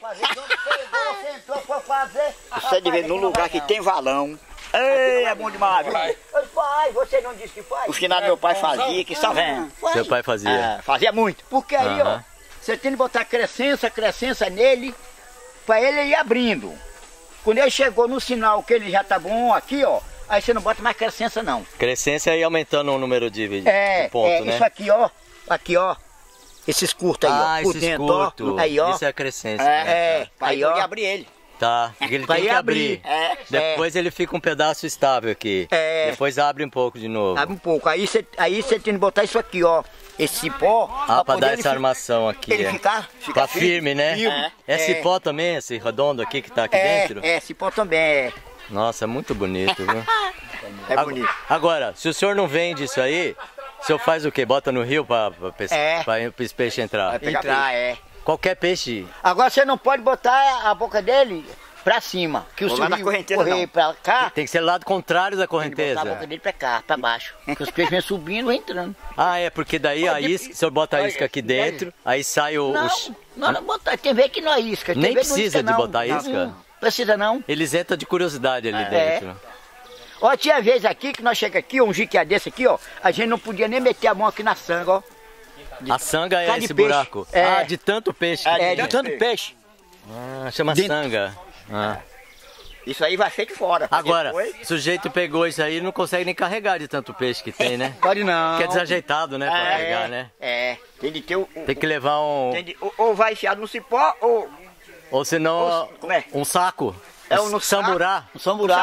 Você deve ver num lugar que tem valão. Ei, é bom demais, viu? Pai, você não disse que faz? Os que meu pai fazia, que só vendo. Seu pai fazia. Fazia muito. Porque aí, ó, Aham. você tem que botar crescença nele, pra ele ir abrindo. Quando ele chegou no sinal que ele já tá bom aqui, ó, aí você não bota mais crescença não. Crescência e aumentando o número de pontos, né? Isso aqui, ó, esses curtos aí, ó, por esses dentro, curtos. ó, aí, ó. Isso é crescência. né? Aí, ó. abrir ele. Tá, porque ele Pra tem ir que abrir. abrir. Depois ele fica um pedaço estável aqui. Depois abre um pouco de novo. Abre um pouco, aí você tem que botar isso aqui, ó, esse cipó. Pra poder dar ele essa armação aqui. Ele é. ficar Tá firme, né? firme. É cipó também, esse redondo aqui que tá aqui dentro? Cipó também é. Nossa, é muito bonito, viu? É bonito. Agora, se o senhor não vende isso aí, o senhor faz o quê? Bota no rio pra esse peixe entrar? pegar Entrar, Qualquer peixe. Agora você não pode botar a boca dele pra cima, que o Ou seu lá na rio correnteza, correr não. pra cá, Tem que ser lado contrário da tem que botar a boca correnteza. dele pra cá, pra baixo. Porque os peixes vêm subindo e entrando. Ah, é, porque daí a isca, o senhor bota a isca aqui dentro, aí sai o. Não botar, tem vez que não é isca. tem Nem vez que não precisa isca, de não. botar isca? Não, precisa não. Eles entram de curiosidade ali É. dentro. Ó, tinha vez aqui que nós chegamos aqui, um jiquiá desse aqui, ó, a gente não podia nem meter a mão aqui na sanga, ó. A sanga é Cá de esse peixe. buraco. É. Ah, de tanto peixe. De tanto peixe. Chama Dentro. sanga. Ah. Isso aí vai feito fora. Agora, Depois- o sujeito pegou isso aí e não consegue nem carregar de tanto peixe que tem, né? Pode não. Que é desajeitado, né, pra carregar, né? Tem de ter o... Tem que levar um... ou vai enfiado no cipó, Ou senão, Como é? um saco. É um no samburá. Um samburá.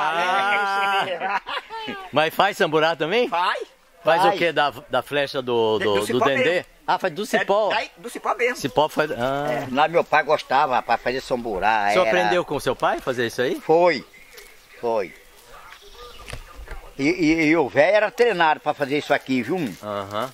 Ah. Mas faz samburá também? Vai. Faz Faz. o que da flecha do cipó dendê? mesmo. Ah, faz do cipó. Do cipó mesmo. Cipó faz... Ah. Lá meu pai gostava pra fazer samburá. O senhor era- aprendeu com seu pai fazer isso aí? Foi. E o velho era treinado pra fazer isso aqui, viu? Aham.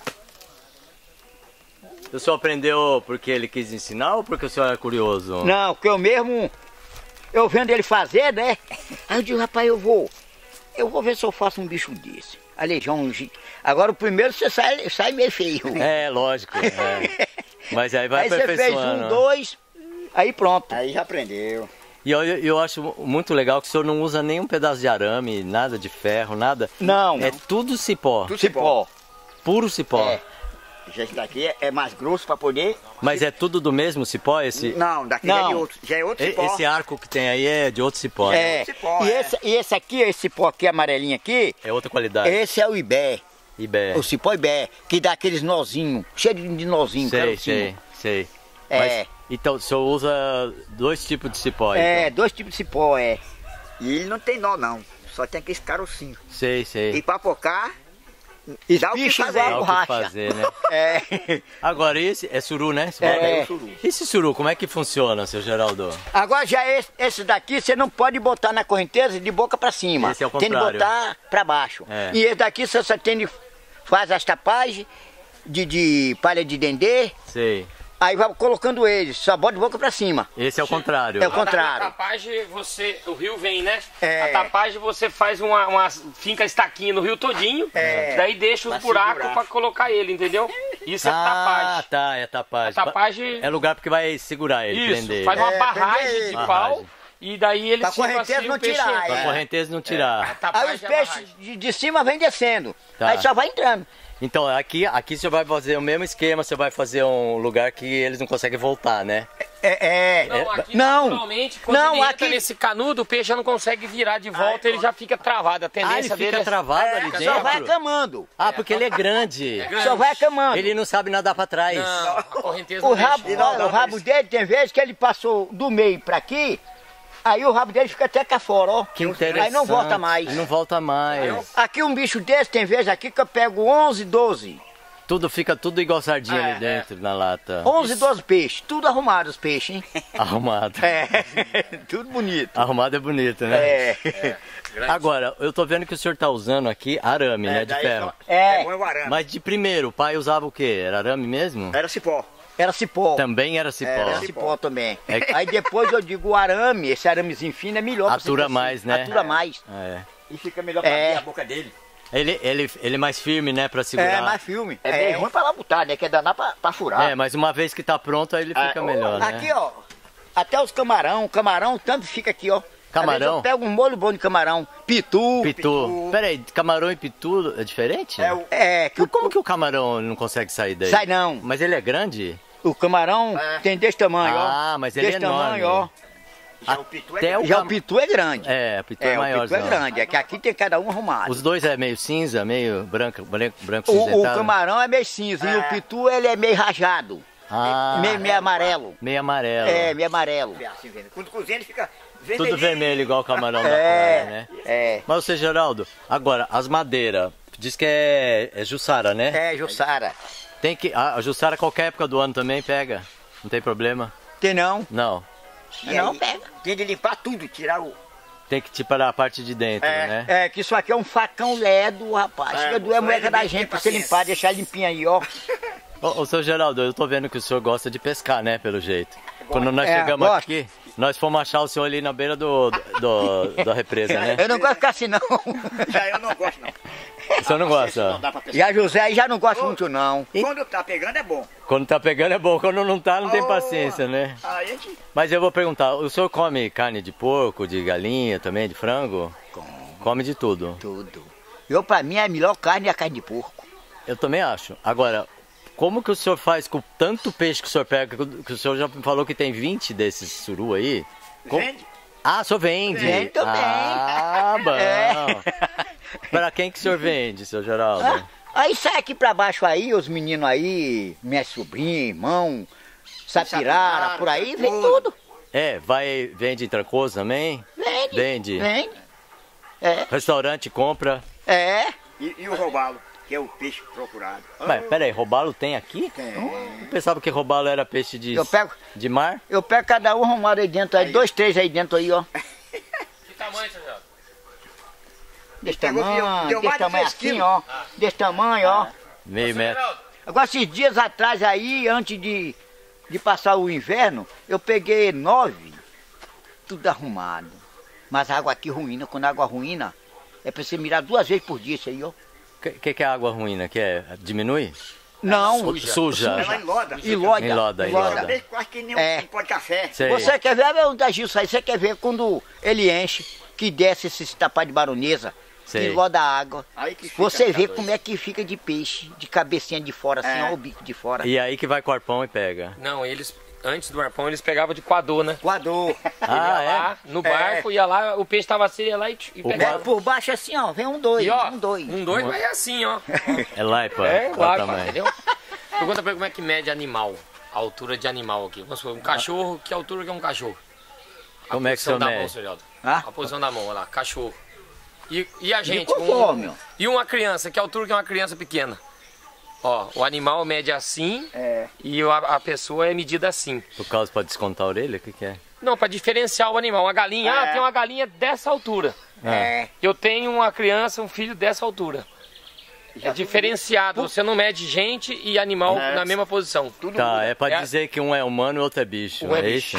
O senhor aprendeu porque ele quis ensinar ou porque o senhor era curioso? Não, porque eu vendo ele fazer, né? Aí eu digo, rapaz, eu vou ver se eu faço um bicho desse. Aleijão, agora o primeiro você sai meio feio. É, lógico. é. Mas aí vai Aí você fez aperfeiçoando. 1, 2, aí pronto. Aí já aprendeu. E eu acho muito legal que o senhor não usa nenhum pedaço de arame, nada de ferro, nada. Não. É tudo cipó. Tudo Cipó. Puro cipó. É. Já esse daqui é mais grosso pra poder... Mas é tudo do mesmo cipó? Esse, Não, daqui Não. é de outro. Já é outro cipó. esse arco que tem aí é de outro cipó, né? É. Cipó, E, é. esse aqui, esse cipó aqui amarelinho aqui, É outra qualidade. esse é o ibé. Ibé. O cipó ibé, que dá aqueles nozinhos, cheio de nozinho, Sei, carocinho. sei. É. Mas, então, o senhor usa 2 tipos de cipó aí? É, então. 2 tipos de cipó, é. E ele não tem nó, não. Só tem aqueles carocinhos. Sei. E pra focar, dá o que Espicha fazer. igual Dá o que borracha. fazer, né? É. Agora, esse é suru, né? Esse É. bota aí. Esse suru, como é que funciona, seu Geraldo? Agora já esse daqui você não pode botar na correnteza de boca pra cima. Esse é o tem que contrário. botar pra baixo. É. E esse daqui faz as tapagens de palha de dendê Sei. Aí vai colocando eles, só bota de boca pra cima. Esse é o contrário. É o contrário. A tapagem, o rio vem, né? É. A tapagem você faz uma finca estaquinha no rio todinho, daí deixa os buracos pra colocar ele, entendeu? Isso é tapagem. Ah, tá, é tapagem. A tapagem... É lugar porque vai segurar ele, Isso, prender. faz uma É, barragem prender de ele. pau e daí ele Pra correnteza não tirar, Pra correnteza não tirar. A Aí tapagem os é a peixes barragem. de cima vêm descendo. Tá. Aí só vai entrando. Então, aqui você vai fazer o mesmo esquema, você vai fazer um lugar que eles não conseguem voltar, né? Não, aqui Não. naturalmente, quando Não, ele entra aqui- nesse canudo, o peixe já não consegue virar de volta, ele já fica travado. A Ah, ele tendência dele fica é... travado ali Só dentro? vai acamando. Ah, porque ele é grande. Só vai acamando. Ele não sabe nadar pra trás. Não, a correnteza O não rabo, deixa. o rabo dele tem vezes que ele passou do meio pra aqui, aí o rabo dele fica até cá fora, ó. Que interessante. Aí não volta mais. Não volta mais. Aqui um bicho desse tem vezes aqui que eu pego 11, 12. Fica tudo igual sardinha ali dentro, na lata. 11, 12 peixes. Tudo arrumado os peixes, hein? Arrumado. É, tudo bonito. Arrumado é bonito, né? É. Agora, eu tô vendo que o senhor tá usando aqui arame, né? De ferro. É, bom o arame. Mas de primeiro, o pai usava o quê? Era arame mesmo? Era cipó. era cipó. Também era cipó. Era cipó também. É. Aí depois eu digo o arame, esse aramezinho fino é melhor. pra você Atura fazer. mais, né? Atura mais. É. E fica melhor pra É. abrir a boca dele. Ele é mais firme, né? Pra segurar. É, mais filme. É bem ruim pra lá botar, né? Que é danar pra furar. É, mas uma vez que tá pronto, aí ele fica melhor, né? Aqui, ó. Até os camarão tanto fica aqui, ó. Camarão? Às vezes eu pego um molho bom de camarão. Pitu. Pitu. Peraí, camarão e pitu é diferente? É o- É, que Mas como que o camarão não consegue sair daí? Sai não. Mas ele é grande? O camarão tem desse tamanho, ó. Ah, mas ele desse é enorme. tamanho, ó. Já o pitu é Até grande. Já o pitu é grande. É, o pitu é o pitu maiorzão. é grande. É que aqui tem cada um arrumado. Os dois é meio cinza, meio branco O cinzentado? camarão é meio cinza e o pitu ele é meio rajado. Ah, Meio amarelo. meio amarelo. É, meio amarelo. É assim, vendo. Quando cozinha ele fica Tudo vermelhinho. vermelho igual o camarão da praia, né? É. Mas você, Geraldo, agora, as madeiras, diz que é Jussara, né? É, Jussara. Tem que, a Jussara qualquer época do ano também pega, não tem problema? Tem não? Não, E Não, aí, pega. tem de limpar tudo, tirar o... tem que tirar a parte de dentro, né? É, que isso aqui é um facão ledo, rapaz. Chega a doer a moleca da gente pra você limpar, deixar limpinho aí, ó. Ô, seu Geraldo, eu tô vendo que o senhor gosta de pescar, né, pelo jeito. Quando nós É, chegamos gosto. aqui, nós fomos achar o senhor ali na beira da represa, né? Eu não gosto de ficar assim, não. Já eu não gosto, não. O senhor não gosta? Não dá pra pescar. E a José aí já não gosta muito, não. Quando tá pegando é bom. Quando tá pegando é bom, quando não tá, não tem Oh. paciência, né? Aí a gente... Mas eu vou perguntar, o senhor come carne de porco, de galinha também, de frango? Come de tudo. Tudo. Eu, pra mim, a melhor carne é a carne de porco. Eu também acho. Agora, como que o senhor faz com tanto peixe que o senhor pega, que o senhor já falou que tem 20 desses suru aí? Como- Vende? Ah, o senhor vende? Vende também. Ah, bom. É. Para quem que o senhor vende, seu Geraldo? Aí sai aqui pra baixo aí, os meninos aí, minha sobrinha, irmão, sapirara, por aí, vem tudo. É, vende em Trancoso também? Vende. Vende. Vende. É. Restaurante compra. É. E o robalo, que é o peixe procurado. Mas peraí, robalo tem aqui? Tem. Eu pensava que robalo era peixe de, Eu pego, de mar. eu pego cada um arrumado aí dentro, aí, 2, 3 aí dentro aí, ó. Que tamanho, seu Geraldo? Desse Pegou, tamanho, deu desse mais de tamanho 3 assim, quilos. ó. Desse tamanho, ó. Meio metro. Geraldo, Agora, esses dias atrás aí, antes de passar o inverno, eu peguei 9, tudo arrumado. Mas a água aqui ruína, quando a água ruína, é pra você mirar 2 vezes por dia isso aí, ó. O que é água ruína? Que é? Diminui? Não, Suja. Ela enloda. Iloda. Enloda. Também quase que nem É. um pó de café. Sei. Você quer ver, da Gilson aí, você quer ver quando ele enche, que desce esse tapar de baronesa, Sei. que loda a água. Aí que fica, Você tá vê doido. como é que fica de peixe, de cabecinha de fora, assim, É. ó, o bico de fora. E aí que vai corpão e pega. não, eles, antes do arpão, eles pegavam de coador, né? Coador. Ah, Ia lá, no barco, ia lá, o peixe tava assim, ia lá e É, pegava. por baixo assim, ó, vem um 2, E ó, um 2. um dois vai assim, ó. É laipa? É, Qual o claro, tamanho? entendeu? Pergunta pra ele como é que mede animal, a altura de animal aqui. Vamos supor, um cachorro, que altura que é um cachorro? A Como é que posição você da mede? mão, seu Geraldo. Ah? A posição da mão, olha lá, cachorro. E a gente, conforme, ó. e uma criança, que altura que é uma criança pequena? Ó, o animal mede assim É. e a pessoa é medida assim. Por causa pra descontar a orelha? O que é? Não, pra diferenciar o animal. Uma galinha, tem uma galinha dessa altura. É. Eu tenho uma criança, um filho dessa altura. É diferenciado, você não mede gente e animal na mesma posição. Tudo tá, é pra dizer que um é humano e o outro é bicho, um é isso?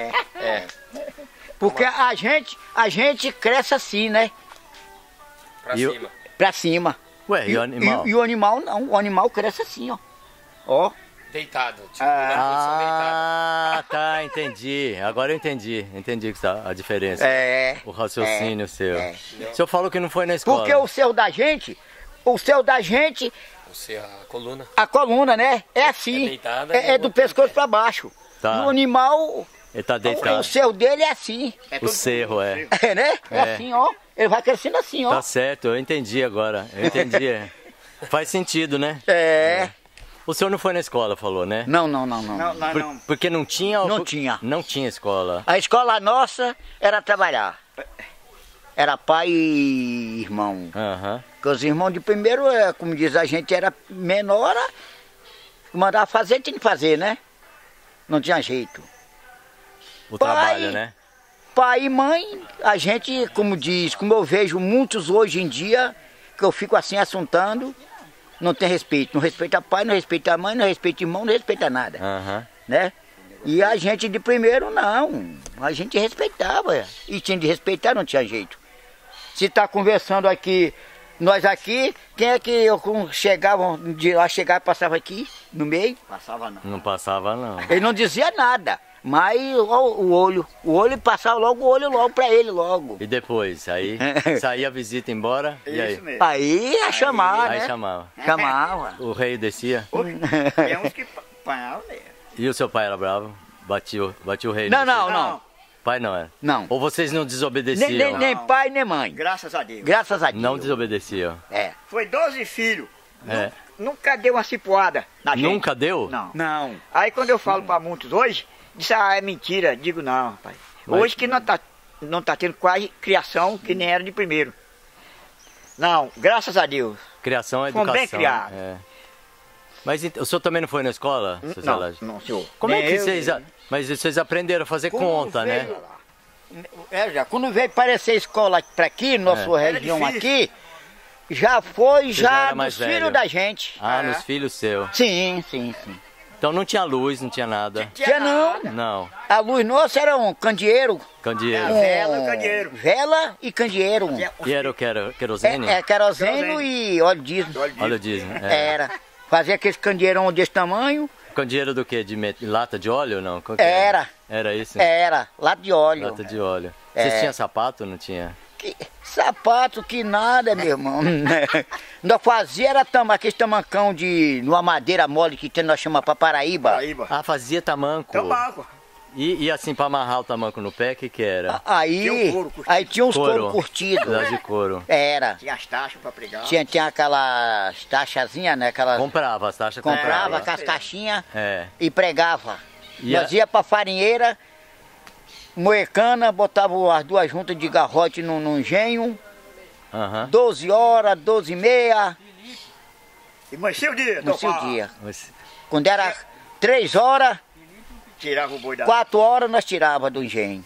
Porque a gente cresce assim, né? Pra cima. Pra cima. Ué, e o animal? E o animal não, o animal cresce assim, ó. Ó. Deitado, tipo, na posição deitada. Tá, entendi. Agora eu entendi que está a diferença. O raciocínio seu. O senhor falou que não foi na escola. Porque o seu da gente, Você, a coluna. A coluna, né? É assim. É deitada, é do pescoço pra baixo. Tá. No animal, ele tá deitado. o seu dele é assim. O cerro, é. É, né? É assim, ó. Ele vai crescendo assim, ó. Tá certo, eu entendi agora. Eu entendi. Faz sentido, né? O senhor não foi na escola, falou, né? Não. Porque não tinha? Não tinha. Não tinha escola. A escola nossa era trabalhar. Era pai e irmão. Porque os irmãos de primeiro, como diz a gente, era menor, mandava fazer, tinha que fazer, né? Não tinha jeito. O trabalho, né? Pai e mãe, a gente, como eu vejo muitos hoje em dia, que eu fico assim assuntando, não tem respeito. Não respeita pai, não respeita a mãe, não respeita irmão, não respeita nada. Né? E a gente de primeiro, não. A gente respeitava. E tinha de respeitar, não tinha jeito. Se tá conversando aqui, nós aqui, quem é que eu chegava, de lá chegava e passava aqui, no meio? Passava não. Não passava não. Ele não dizia nada. Mas o olho passava logo o olho pra ele logo. E depois? Aí saía a visita embora, e aí? Isso mesmo. Aí ia chamar, né? Aí chamava. Chamava. O rei descia? Tem uns que apanhavam mesmo. E o seu pai era bravo? Batia o rei? Não. Pai não era? Não. Ou vocês não desobedeciam? Nem pai, nem mãe. Graças a Deus. Graças a Deus. Não desobedeciam? Foi 12 filhos. Nunca deu uma cipuada na gente. Nunca deu? Não. Aí quando eu falo pra muitos hoje, disse, é mentira. Digo, não, rapaz. Hoje que não tá tendo quase criação que nem era de primeiro. Não, graças a Deus. Criação é educação. Fomos bem criados. Mas o senhor também não foi na escola? Não, senhor. Como é que vocês... Mas vocês aprenderam a fazer conta, né? Quando veio aparecer a escola pra aqui, nossa região aqui, já foi nos filhos da gente. Nos filhos seus. Sim. Então não tinha luz, não tinha nada? Tinha não. Não. A luz nossa era um candeeiro. Vela e candeeiro. Vela e candeeiro. E era o que era? Querosene? Querosene e óleo diesel. Óleo diesel, Era. Fazia aquele candeeirão desse tamanho. Candeeiro do quê? De lata de óleo ou não? Era. Era isso? Era, lata de óleo. Lata de óleo. Vocês tinham sapato ou não tinha? Sapato que nada, meu irmão. Nós fazia era aquele tamancão numa madeira mole que nós chamamos pra Paraíba. Fazia tamanco. E assim, pra amarrar o tamanco no pé, o que era? Aí tinha uns couro curtidos. Pedaço de couro. Era. Tinha as taxas pra pregar. Tinha aquelas taxazinhas, né? Comprava as taxas. Comprava com as caixinhas e pregava. E nós ia pra farinheira, moecana, botava as duas juntas de garrote no engenho. 12 horas, 12h30. E amanhecia o dia? Amanhecia o dia. Quando era 3 horas... Tirava o boi da... 4 horas nós tirava do engenho.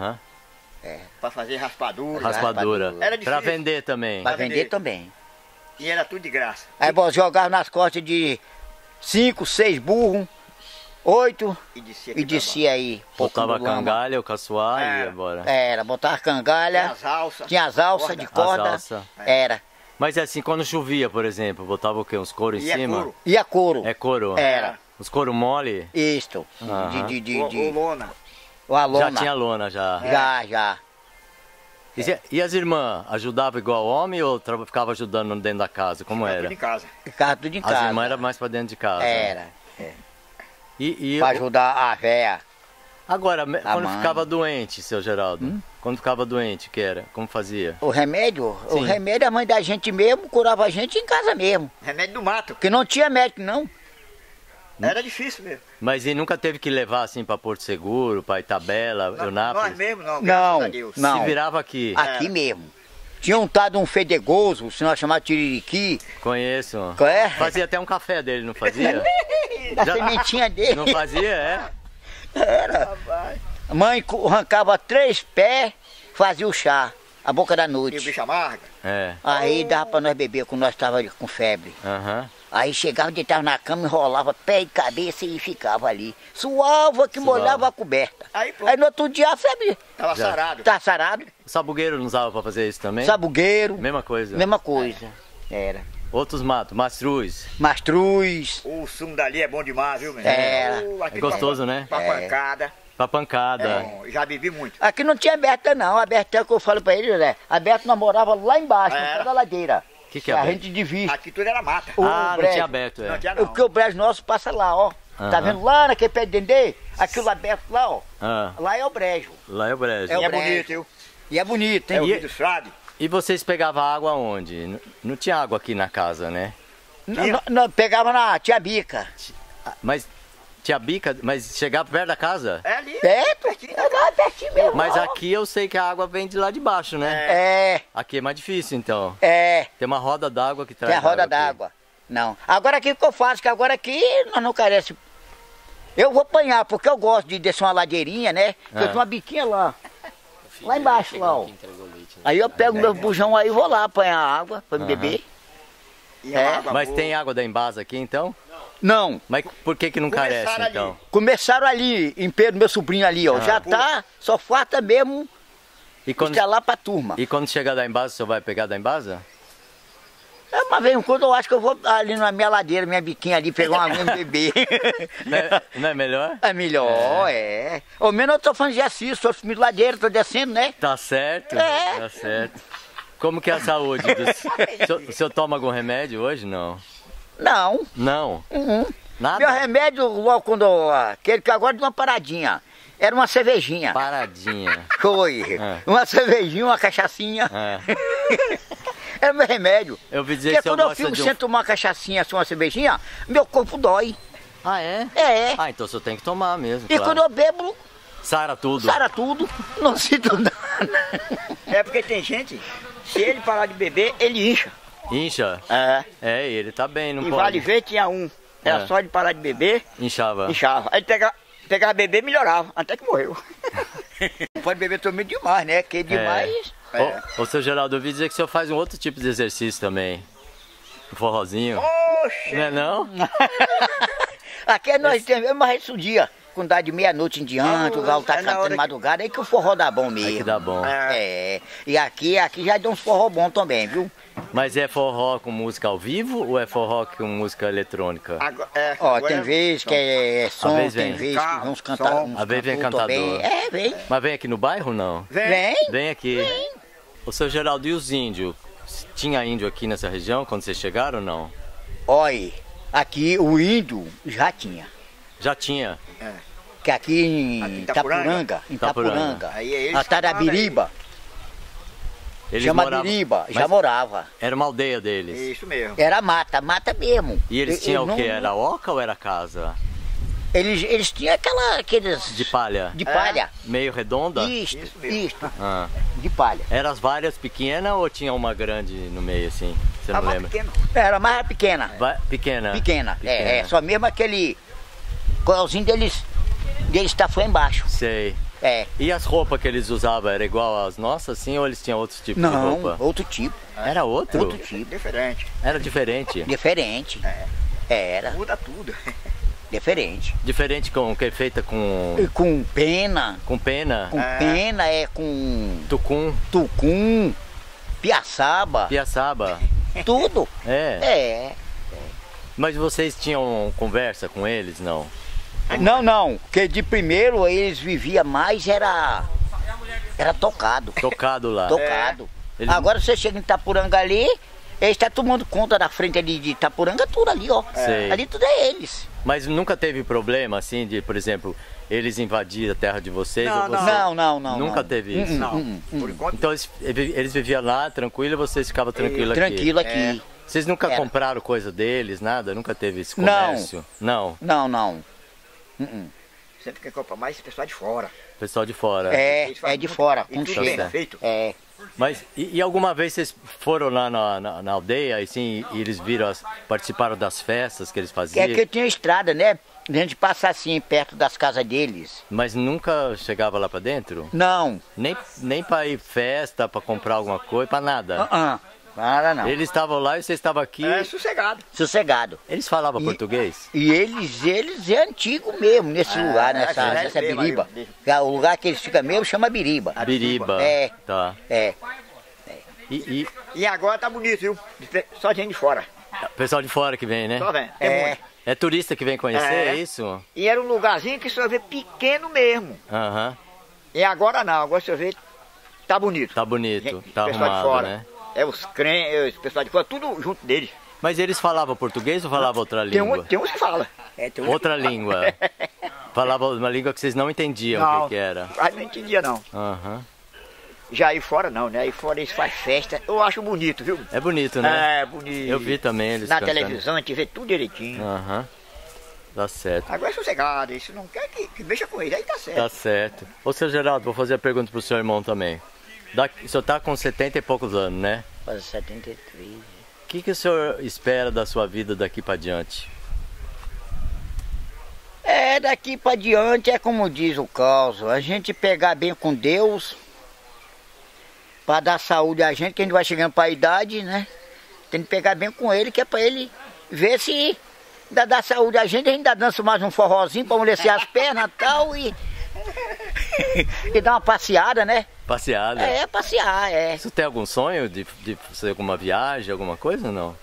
Pra fazer raspadura. Era difícil. Pra vender também. Pra vender também. E era tudo de graça. Aí jogava nas costas de 5, 6 burros, 8 e descia aí. Botava a cangalha, o caçoar e ia embora. Botava cangalha. Tinha as alças de corda. Era. Mas assim, quando chovia, por exemplo, botava o quê? Uns couro em cima? Ia couro. É couro? Era. Os couro mole? Isto. Ou lona. A lona. Já tinha lona, já? Já. E as irmãs, ajudavam igual homem ou ficava ajudando dentro da casa? Como era? Tudo em casa. Ficava tudo em casa. As irmãs eram mais pra dentro de casa? Era. Pra ajudar a véia. Agora, quando ficava doente, seu Geraldo, quando ficava doente, que era? Como fazia? O remédio? Sim. O remédio, a mãe da gente mesmo curava a gente em casa mesmo. Remédio do mato. Porque não tinha médico, não. Era difícil mesmo. Mas e nunca teve que levar assim pra Porto Seguro, pra Itabela, Eunápolis? Nós mesmo não, graças a Deus. Não. Se virava aqui? Aqui mesmo. Tinha um tal de um fedegoso, se nós chamávamos Tiririqui. Conheço. Fazia até um café dele, não fazia? Da sementinha dele. Não fazia, Era. A mãe arrancava 3 pés, fazia o chá. a boca da E o noite. bicho amarga. É. Aí dava pra nós beber quando nós tava com febre. Aham. Aí chegava, deitava na cama, enrolava pé e cabeça e ficava ali. Suava que Suava. molhava a coberta. Aí, pronto. Aí no outro dia a febre Tava Já. sarado. tá sarado, O sabugueiro não usava pra fazer isso também? sabugueiro, Mesma coisa. mesma coisa. Era. Outros matos, mastruz. Mastruz, O sumo dali é bom demais, viu, menino? É. Aquele É gostoso, né? Pra pancada. Pra pancada. Bom, já bebi muito. aqui não tinha aberta não, aberta é o que eu falo pra ele, né? Aberta nós morava lá embaixo, no pé da ladeira. Que é a aberto? gente divide. Aqui tudo era mata. O Ah, não brejo. tinha aberto, é. Não tinha O não. que o brejo nosso passa lá, ó. Tá Aham. vendo lá naquele pé de dendê? Aquilo aberto lá, ó. Ah, Lá é o brejo. lá é o brejo. É o E é brejo. bonito, viu? E é bonito, É hein? o vidro frade. E vocês pegavam água onde? Não tinha água aqui na casa, né? Pegava na tia Bica. Mas tinha bica, mas chegava perto da casa? É ali. Perto? É lá pertinho mesmo. Mas ó. aqui eu sei que a água vem de lá de baixo, né? É, Aqui é mais difícil, então. é. Tem uma roda d'água que traz Tem a roda água aqui. d'água. Não. Agora aqui o que eu faço, que agora aqui nós não carece. Eu vou apanhar, porque eu gosto de descer uma ladeirinha, né? Que eu Ah. tenho uma biquinha lá. Lá embaixo, lá, ó. Aí eu pego meu bujão aí e vou lá apanhar água pra me Aham. beber. E É. a água Mas boa. tem água da Embasa aqui, então? Não. Mas por que não Começaram carece, ali. então? Começaram ali, em Pedro, meu sobrinho ali, ó. Ah. Já tá, só falta mesmo E quando, instalar pra turma. e quando chegar da Embasa, o senhor vai pegar da Embasa? É, mas vez em quando eu acho que eu vou ali na minha ladeira, minha biquinha ali, pegar uma água e beber. Não é melhor? É melhor, é. Ao menos eu tô fazendo exercício, tô subindo ladeira, tô descendo, né? Tá certo, É. tá certo. Como que é a saúde? O senhor toma algum remédio hoje? Não. Não. Não? Meu Nada? remédio, logo quando aquele que agora deu uma paradinha. Era uma cervejinha. Paradinha. Foi. É. Uma cervejinha, uma cachaçinha. É. Era meu remédio. Eu ouvi dizer Porque que o senhor quando eu gosta fico de sem tomar uma cachaçinha, assim, uma cervejinha, meu corpo dói. Ah, é? É. Ah, então o senhor tem que tomar mesmo, E claro. quando eu bebo, Sara tudo. sara tudo, não sinto nada. É porque tem gente, se ele parar de beber, ele incha. Incha? É. É, ele tá bem, não E pode. vale ver, tinha um. Era É. só de parar de beber, Inchava. inchava. Aí ele pegava beber e melhorava, até que morreu. Não pode beber também demais, né? Que demais. Ô, seu Geraldo, eu ouvi dizer que o senhor faz um outro tipo de exercício também. Um forrozinho. Oxe! Não é não? Aqui nós temos mais isso dia. Quando dá de meia-noite em diante, o galo tá é na hora cantando de que- madrugada, aí que o forró dá bom mesmo. Aqui dá bom. É. E aqui já deu uns forró bom também, viu? Mas é forró com música ao vivo ou é forró com música eletrônica? Agora, Ó, agora tem vezes que é som, vez tem vem. vezes que Carro, vamos cantar. som. uns Às vezes vem cantor também. cantador. É, vem. Mas vem aqui no bairro não? Vem. Vem aqui. Ô, seu Geraldo, e os índios? Tinha índio aqui nessa região quando vocês chegaram ou não? Olha, aqui o índio já tinha. Já tinha. Que aqui em Aqui em Itapuranga? Itapuranga, em Itapuranga, Aí é eles a Tarabiriba, Eles chama moravam- Biriba, já Mas morava. Era uma aldeia deles. Isso mesmo. Era mata, mata mesmo. E eles tinham o não- quê? Era oca ou era casa? Eles tinham aqueles De palha? de palha. Meio redonda? Isto, Isso mesmo. isto, Ah. de palha. Eram as várias pequenas ou tinha uma grande no meio assim? Você não Tava lembra? pequeno. Era mais pequena, Pequena. pequena. Pequena. É, só mesmo aquele coelzinho deles tá foi embaixo. Sei. É. E as roupas que eles usavam, era igual às nossas assim ou eles tinham outros tipos de Não, roupa? outro tipo, Era outro? outro tipo. Diferente. Era diferente. Diferente. Era, Muda tudo. diferente. Diferente com o que é feita com E com pena, com pena, pena, com tucum, tucum, piaçaba, piaçaba. tudo. É. É. Mas vocês tinham conversa com eles, não? Não, que de primeiro eles viviam mais era tocado. Tocado lá. Tocado. Eles- Agora você chega em Itapuranga ali, eles estão tomando conta da frente ali de Itapuranga, tudo ali, ó. Sei. Ali tudo é eles. Mas nunca teve problema assim de, por exemplo, eles invadirem a terra de vocês? Não, ou você... Não. Nunca teve isso? Não. Por enquanto. Então eles viviam lá tranquilo e vocês ficavam tranquilos aqui? Tranquilo aqui. Vocês nunca Era. compraram coisa deles, nada? Nunca teve esse Não. comércio? Não. Não. Sempre quem compra mais é pessoal de fora. Pessoal de fora. É Eles fazem de muito- fora, e quando tudo bem chega. feito. É. Mas e alguma vez vocês foram lá na aldeia assim, e eles viram, participaram das festas que eles Que faziam? é que tinha estrada, né? A gente passa assim, perto das casas deles. Mas nunca chegava lá pra dentro? Não. Nem pra ir festa, pra comprar alguma coisa, pra nada? Para não. Eles estavam lá e você estava aqui? É, sossegado. Sossegado. Eles falavam português? E eles é antigo mesmo, nesse lugar, nessa Biriba. O lugar que eles ficam mesmo chama Biriba. Biriba. É. Tá. É. E agora tá bonito, viu? Só gente de fora. Pessoal de fora que vem, né? Só vem. É turista que vem conhecer, é isso? E era um lugarzinho que só vê pequeno mesmo. Aham. E agora não, agora você vê, tá bonito. Tá bonito, Gente, tá pessoal de arrumado, fora. né? É os crentes, o pessoal de fora, tudo junto deles. Mas eles falavam português ou falavam outra língua? Tem uns que falam. Outra língua. Falavam uma língua que vocês não entendiam o que era. Não, não entendia não. Aham. Já aí fora não, né? Aí fora eles fazem festa. Eu acho bonito, viu? É bonito, né? É, bonito. Eu vi também eles na cantando. televisão a gente vê tudo direitinho. Aham. Tá certo. Agora é sossegado, isso não quer que mexa com eles, aí tá certo. Tá certo. Ô, seu Geraldo, vou fazer a pergunta pro seu irmão também. O senhor tá com 70 e poucos anos, né? Quase 73. O que o senhor espera da sua vida daqui pra diante? Daqui pra diante é como diz o caso, a gente pegar bem com Deus, pra dar saúde a gente, que a gente vai chegando pra idade, né? Tem que pegar bem com ele, que é pra ele ver se ainda dá saúde a gente ainda dança mais um forrozinho pra amolecer as pernas e tal, e dar uma passeada, né? Passeada? Passear, Você tem algum sonho de fazer alguma viagem, alguma coisa ou não?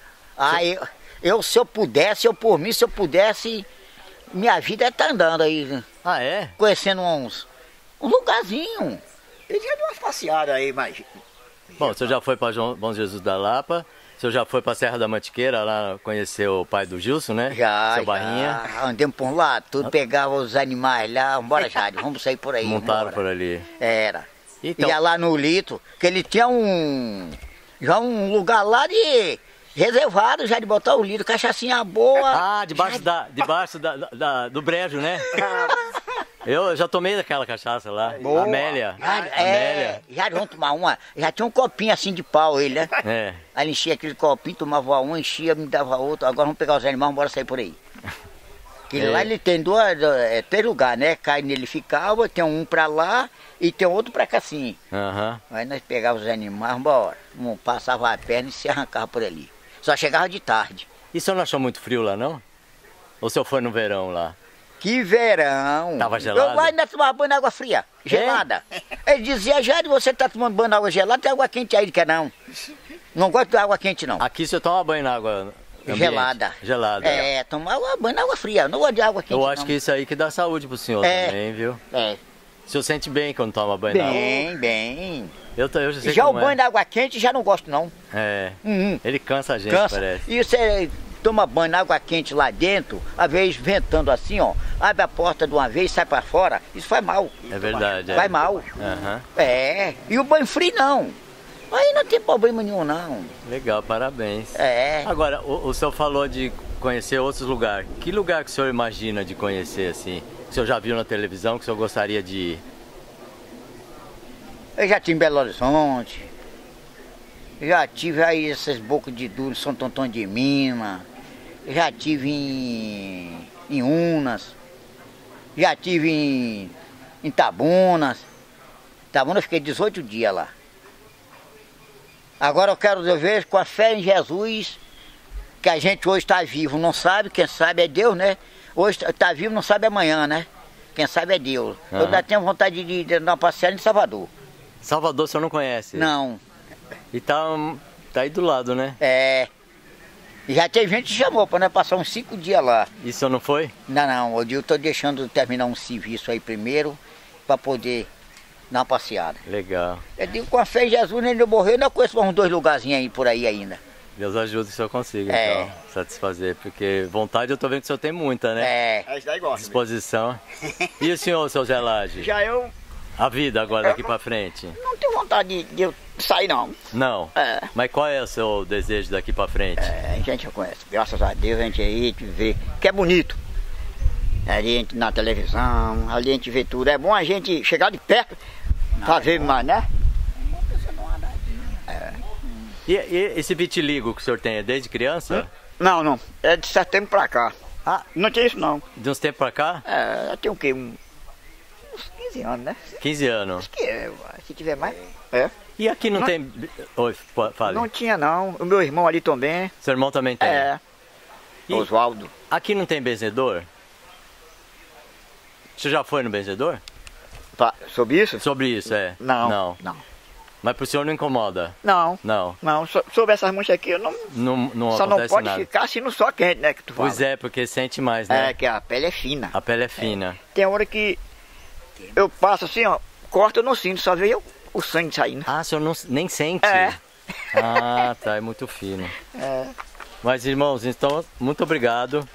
Se eu pudesse, minha vida tá andando aí. Ah, é? Conhecendo um lugarzinho. Eles iam dar umas passeadas aí, mas... Bom, o senhor já foi para Bom Jesus da Lapa, o senhor já foi para Serra da Mantiqueira, lá conhecer o pai do Gilson, né? Já, Barrinha. Andemos por lá, tudo pegava os animais lá, vambora Jade, vamos sair por aí. Montaram por ali. Era. Então... Ia lá no Lito, que ele tinha um lugar lá de reservado já de botar o Lito, cachaçinha boa. Ah, debaixo do brejo, né? Eu já tomei daquela cachaça lá, boa. Amélia. Já vamos tomar uma, já tinha um copinho assim de pau ele, né? É. Aí ele enchia aquele copinho, tomava uma, enchia, me dava outro, agora vamos pegar os animais, bora sair por aí. Que lá ele tem três lugares, né? Cai nele ficava, tem um pra lá e tem outro pra cá assim. Uhum. Aí nós pegávamos os animais, embora, passava a perna e se arrancava por ali. Só chegava de tarde. E o senhor não achou muito frio lá, não? Ou o senhor foi no verão lá? Que verão! Tava gelado? Eu ainda tomava banho de água fria, gelada. Ele dizia, Jade, você tá tomando banho de água gelada, tem água quente aí, quer não? Não gosto de água quente, não. Aqui o senhor toma banho na água ambiente. Gelada. Gelada. Tomava banho de água fria, não gosto de água quente, eu acho que isso aí que dá saúde pro senhor também, viu? O senhor sente bem quando toma banho na água? Bem. Eu já sei já o banho de água quente já não gosto, não. Ele cansa a gente, parece. E você toma banho na água quente lá dentro, às vezes ventando assim, ó, abre a porta de uma vez, sai pra fora, isso faz mal. É verdade. Faz mal. E o banho frio não. Aí não tem problema nenhum, não. Legal, parabéns. Agora, o senhor falou de conhecer outros lugares. Que lugar que o senhor imagina de conhecer, assim? O senhor já viu na televisão que o senhor gostaria de ir? Eu já tive em Belo Horizonte. Já tive aí essas bocas de duro, São Antônio de Minas. Já tive em Unas. Já tive em Tabunas. Tabunas eu fiquei 18 dias lá. Agora eu quero ver com a fé em Jesus, que a gente hoje está vivo, não sabe, quem sabe é Deus, né? Hoje está vivo, não sabe amanhã, né? Quem sabe é Deus. Eu ainda tenho vontade de dar uma passeada em Salvador. Salvador o senhor não conhece? Não. E tá aí do lado, né? Já teve gente que chamou para nós passar uns 5 dias lá. E o senhor não foi? Não, eu estou deixando terminar um serviço aí primeiro, para poder dar uma passeada. Legal. Eu digo, com a fé em Jesus, ele não morreu, eu conheço uns 2 lugarzinhos aí por aí ainda. Deus ajuda que o senhor consiga, então, satisfazer, porque vontade eu tô vendo que o senhor tem muita, né? Isso daí gosta. Disposição. E o senhor, seu Zé Lage? Já eu... A vida agora, daqui pra frente? Não tenho vontade de eu sair, não. Não? Mas qual é o seu desejo daqui pra frente? A gente já conhece, graças a Deus, a gente aí vê que é bonito. Ali a gente na televisão, ali a gente vê tudo. É bom a gente chegar de perto pra ver mais, né? E esse vitiligo que o senhor tem é desde criança? Não, é de setembro pra cá. Ah, Não tinha isso não. de uns tempos pra cá? É, tem o quê? Uns 15 anos, né? 15 anos. Acho que é, se tiver mais. É. E aqui não tem... Oi, fale. Não tinha não. O meu irmão ali também. Seu irmão também tem? É. E- Oswaldo. Aqui não tem benzedor? Você já foi no benzedor? Sobre isso? Sobre isso, é? Não. Não. Não. Mas pro senhor não incomoda? Não. Não. Não, sobre essas manchas aqui eu não. Não Só não acontece pode nada. ficar se não só quente, né? Que tu fala. Pois é, porque sente mais, né? É, que a pele é fina. A pele é fina. Tem hora que eu passo assim, ó, corto, eu não sinto, só vejo o sangue saindo. Ah, o senhor não, nem sente? É. Ah, tá, é muito fino. É. Mas, irmãos, então, muito obrigado.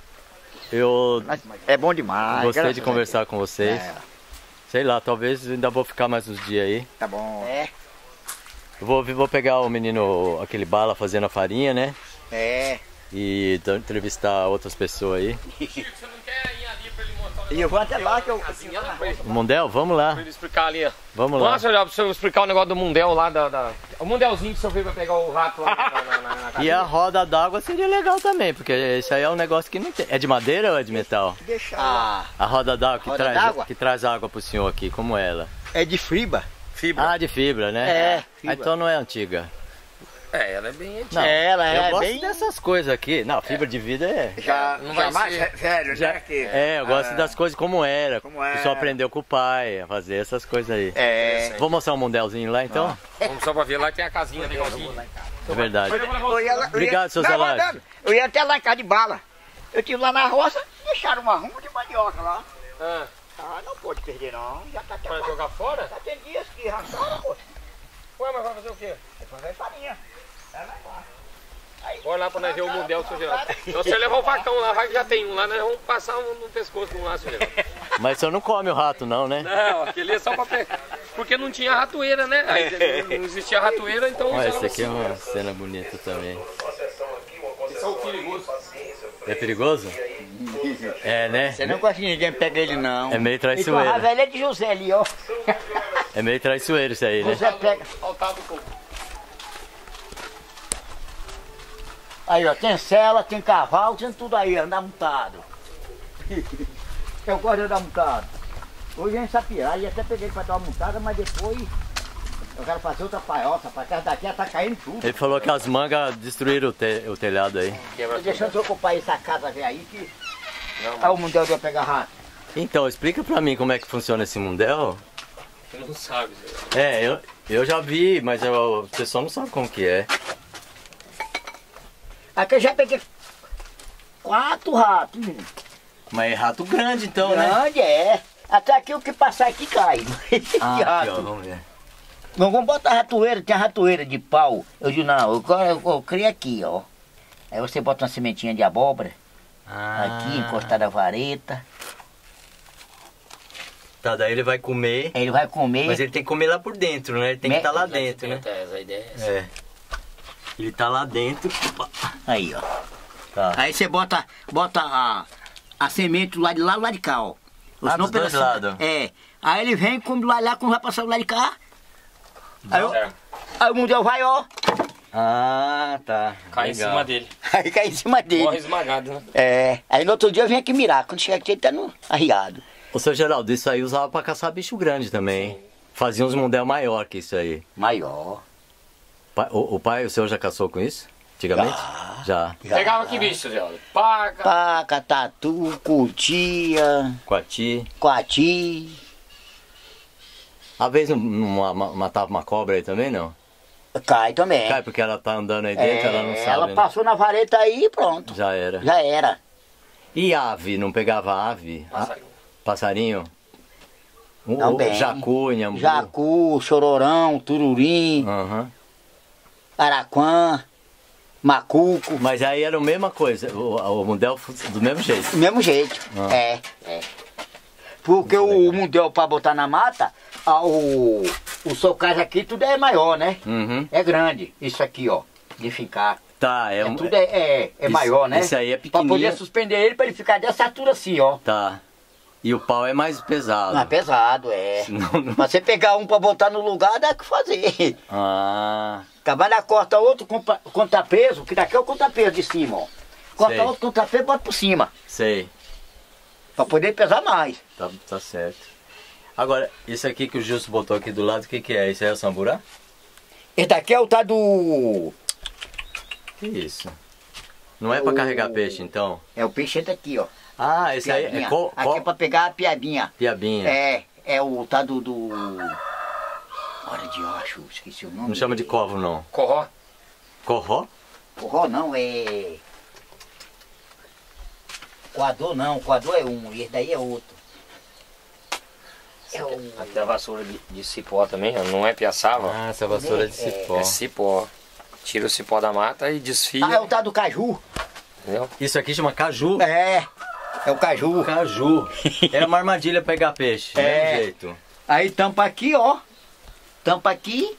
Eu Mas é bom demais. gostei graças de a conversar com vocês. É. Sei lá, talvez ainda vou ficar mais uns dias aí. Deus. Tá bom. É. Eu vou pegar o menino, aquele bala fazendo a farinha, né? É. E entrevistar outras pessoas aí. Chico, você não quer ir ali pra ele mostrar E eu vou até lá que eu. casinha lá pra ele? Mundel, vamos lá. Pra ele explicar ali, ó. Vamos lá. Nossa, pra você explicar o negócio do mundel lá O mundelzinho que o senhor veio pra pegar o rato lá na E casinha. a roda d'água seria legal também, porque esse aí é um negócio que não tem. É de madeira ou é de metal? Deixa A roda d'água que, Roda d'água? que traz água pro senhor aqui, como ela? É de fibra. Fibra. Ah, de fibra, né? É, Ah, fibra. então não é antiga. É, ela é bem antiga. Não, Ela eu é gosto bem- dessas coisas aqui. Não, fibra de vida é. Já, Não vai mais ser- velho, né? Que... É, eu gosto das coisas como era. Como O era. pessoal aprendeu com o pai a fazer essas coisas aí. É. Vou mostrar um mundelzinho lá então? Vamos só pra ver, lá tem a casinha legalzinha. É verdade. Obrigado, seu Não, Zelade. andando. Eu ia até lá em casa de bala. Eu tive lá na roça, deixaram uma ruma de mandioca lá. Ah, Ah, não pode perder não. Já tá até pra jogar fora? Já tem dias que arrancaram, pô. Ué, mas vai fazer o quê? Vai fazer farinha. Ela vai lá. Bora lá pra nós ver o mundel, seu Geraldo. Então se você levar o facão lá, vai que já tem um lá, nós vamos passar um no pescoço de um lá, seu Geraldo. Mas o senhor não come o rato não, né? Não, aquele é só pra pegar. Porque não tinha ratoeira, né? Aí não existia ratoeira, então Olha, usava esse aqui é assim. uma cena bonita também. Isso é o perigoso. É perigoso? É, né? Você não gosta que ninguém pega ele não. É meio Então a traiçoeiro. velha é de José ali, ó. É meio traiçoeiro isso aí, né? José pega. Faltava um pouco. Aí, ó, tem cela, tem cavalo, tem tudo aí, andar montado. Eu gosto de andar montado. Hoje é em Sapirá, e até peguei pra dar uma montada, mas depois eu quero fazer outra paioca, pra casa daqui ela tá caindo tudo. Ele falou que as mangas destruíram o telhado aí. Tô deixando eu ocupar essa casa velha aí que. Aí o mundel vai pegar rato. Então, explica pra mim como é que funciona esse mundel. Você não sabe, Geraldo. É, eu já vi, mas o pessoal não sabe como que é. Aqui eu já peguei 4 ratos, menino. Mas é rato grande então, né? Grande é. Até aqui o que passar aqui cai. Ah, Que aqui, ó, rato. vamos ver. Não, vamos botar ratoeira, tem a ratoeira de pau. Eu digo, não, eu criei aqui, ó. Aí você bota uma sementinha de abóbora, aqui, encostada a vareta. Tá, daí ele vai comer, Aí ele vai comer. mas ele tem que comer lá por dentro, né? Ele tem que estar lá dentro, né? A ideia é essa. É. Ele tá lá dentro. Opa. Aí, ó. Tá. Aí você bota a semente do lado de lá e do lado de cá, ó. Ah, dos dois lados. É. Aí ele vem, come do lado de lá, quando vai passar do lado de cá. Aí, Certo. aí o mundel vai, ó. Ah, tá. Cai em Legal. cima dele. Aí cai em cima dele. Morre esmagado, né? É. Aí no outro dia eu venho aqui mirar. Quando chega aqui ele tá no arriado. Ô, seu Geraldo, isso aí usava pra caçar bicho grande também. Hein? Fazia uns mundel maior que isso aí. Maior. O pai, o senhor já caçou com isso? Antigamente? Já. Pegava que bicho, seu Geraldo? Paca. Paca, tatu, cutia, Coati. coati. Às vezes não matava uma cobra aí também, não? Cai também. Cai porque ela tá andando aí dentro, ela não sabe. Ela né? passou na vareta aí e pronto. Já era. Já era. E ave? Não pegava ave? Passarinho? Também. Jacu, inhambu? Jacu, chororão, tururim, Aham. araquã, macuco. Mas aí era a mesma coisa, o mundel do mesmo jeito. Do mesmo jeito. Ah. É. Porque o mundel pra botar na mata, o socais aqui tudo é maior, né? Uhum. É grande. Isso aqui, ó. De ficar. Tá, Tudo é maior, né? Isso aí é Pra pequenininho. poder suspender ele, pra ele ficar dessa altura assim, ó. Tá. E o pau é mais pesado. Não, é pesado, é. Não. Pra você pegar um pra botar no lugar, dá o que fazer. Ah, Trabalha, corta outro, contrapeso, que daqui é o contrapeso de cima, ó. corta Sei. outro contrafé e bota por cima. Sei. Pra poder pesar mais. Tá certo. Agora, isso aqui que o Justo botou aqui do lado, o que é? Isso aí é o samburá? Esse daqui é o tal do... Que isso? Não é pra carregar peixe, então? É o peixe aqui, ó. Ah, esse aí é Piabinha. Aqui é pra pegar a piabinha. Piabinha. É o tal do... Hora de acho, esqueci o nome. Não chama de covo, não. Corró. Corró? Corró não, é... Coador não, coador é um, e esse daí é outro. É o... Aqui a vassoura de cipó também, ó, não é piaçava. Ah, essa vassoura de cipó. É cipó. Tira o cipó da mata e desfia. Ah, é o tal do caju. Entendeu? Isso aqui chama caju? É o caju. Caju. É uma armadilha pra pegar peixe, do mesmo jeito. Aí tampa aqui, ó. Tampa aqui,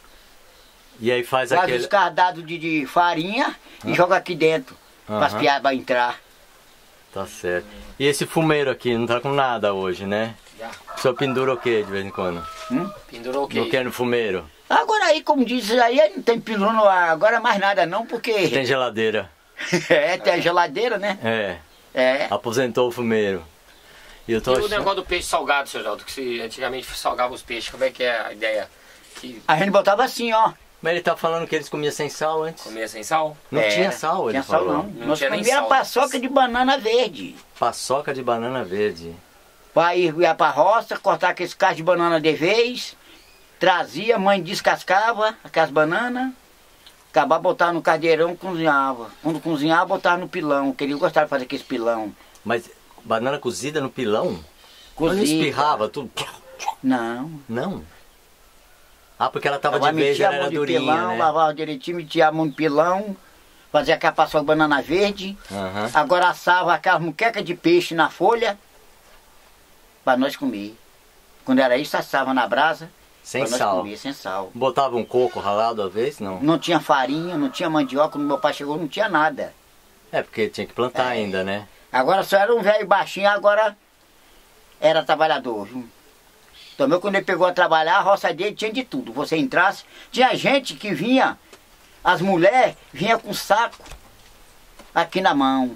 E aí faz faz aquele... os cardados de farinha e joga aqui dentro. Para as piabas entrar. Tá certo. E esse fumeiro aqui, não tá com nada hoje, né? Já. O senhor pendura o que de vez em quando? Pendurou o quê? No que no fumeiro? Agora aí, como diz, aí não tem pilu no ar, agora mais nada não, porque... Tem geladeira. tem a geladeira, né? É. Aposentou o fumeiro. E eu tô E o achando... negócio do peixe salgado, seu Geraldo, que se antigamente salgava os peixes, como é que é a ideia? Que A gente botava assim, ó. Mas ele tá falando que eles comiam sem sal antes. comia sem sal? Não tinha sal, ele tinha sal falou. não. Não Nós tinha nem comíamos sal. paçoca de banana verde. Paçoca de banana verde. Pai ia pra roça, cortar aqueles cachos de banana de vez, trazia, mãe descascava aquelas bananas, acabava, botava no caldeirão, cozinhava. Quando cozinhava, botava no pilão, que ele gostava de fazer aquele pilão. Mas banana cozida no pilão? Não Cozida. espirrava tudo? Não. Não. Ah, porque ela tava Ela de vez, metia ela a era mão de durinha, pilão, né? lavava direitinho, metia a mão no pilão, fazia aquela paçoca de banana verde, Aham. agora assava aquelas muquecas de peixe na folha, para nós comer. Quando era isso, assava na brasa, Sem pra nós sal. comer, sem sal. Botava um coco ralado às vezes? Não. Não tinha farinha, não tinha mandioca, quando meu pai chegou não tinha nada. É, porque tinha que plantar ainda, né? Agora só era um velho baixinho, agora era trabalhador. Viu? Também quando ele pegou a trabalhar, a roça dele tinha de tudo. Você entrasse, tinha gente que vinha, as mulheres vinha com saco aqui na mão.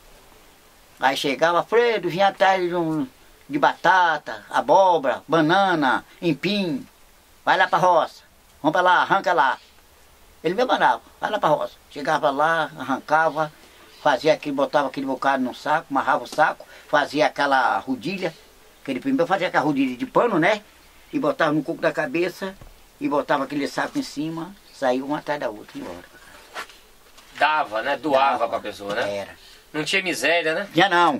Aí chegava, Fredo, vinha atrás de batata, abóbora, banana, empim. Vai lá pra roça, vamos pra lá, arranca lá. Ele me mandava, vai lá pra roça. Chegava lá, arrancava, fazia aquele, botava aquele bocado no saco, amarrava o saco, fazia aquela rodilha. Aquele primeiro fazia aquela rodilha de pano, né? E botava no coco da cabeça, e botava aquele saco em cima, saía uma atrás da outra, embora. Dava, né? Doava pra pessoa, né? Era. Não tinha miséria, né? Tinha não.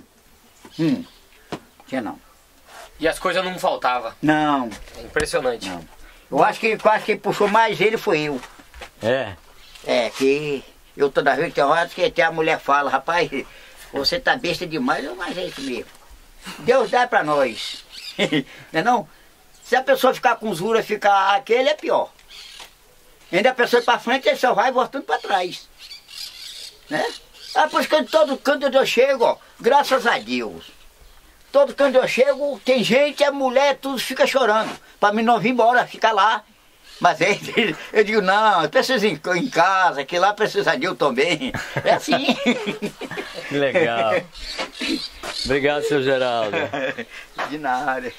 Tinha não. E as coisas não faltavam. Não. É impressionante. Não. Eu acho que quase que puxou mais ele foi eu. É. É, que eu toda vez que tem horas que até a mulher fala, rapaz, você tá besta demais, mas é isso mesmo. Deus dá pra nós. Não é não? Se a pessoa ficar com usura, ficar aquele é pior. Ainda a pessoa ir pra frente, ele só vai voltando pra trás. Né? Ah, por isso que todo canto onde eu chego, ó, graças a Deus. Todo canto eu chego, tem gente, a mulher, tudo fica chorando. Pra mim não vir embora, ficar lá. Mas eu digo, não, precisa em casa, que lá precisa de eu também. É assim. Que legal. Obrigado, seu Geraldo. De nada.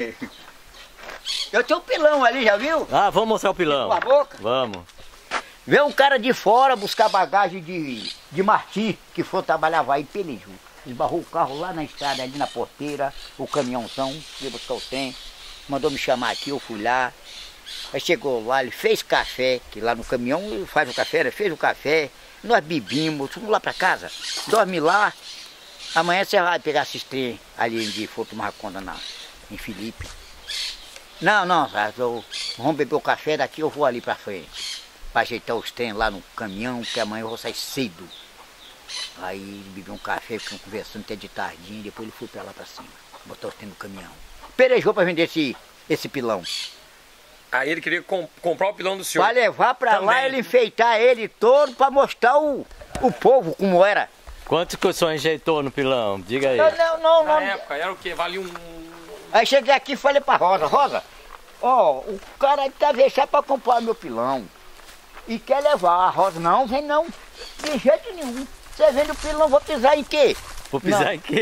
Eu tenho um pilão ali, já viu? Ah, vamos mostrar o pilão. Com a boca. Vamos. Vê um cara de fora buscar bagagem de Martim, que for trabalhar, vai e pelejou. Esbarrou o carro lá na estrada, ali na porteira, o caminhãozão, ia buscar o trem, mandou me chamar aqui, eu fui lá. Aí chegou lá, ele fez café, que lá no caminhão ele faz o café, ele fez o café, nós bebimos, fomos lá pra casa, dorme lá, amanhã você vai pegar esses trem ali de for tomar conta em Felipe. Não, vamos beber o café, daqui eu vou ali pra frente, pra ajeitar os trem lá no caminhão, porque amanhã eu vou sair cedo. Aí ele bebeu um café, ficamos conversando até de tardinha, depois ele foi pra lá pra cima, botou os trem no caminhão. Pelejou pra vender esse pilão. Aí ele queria comprar o pilão do senhor. Vai levar pra Também. lá, ele enfeitar ele todo pra mostrar o povo como era. Quanto que o senhor enjeitou no pilão? Diga aí. Não. Na época era o quê? Valia um... Aí cheguei aqui e falei pra Rosa, ó, o cara tá deixando pra comprar meu pilão. E quer levar. A Rosa, não, vem não. De jeito nenhum. Você vende o pilão, vou pisar em quê? Vou pisar Não. em quê?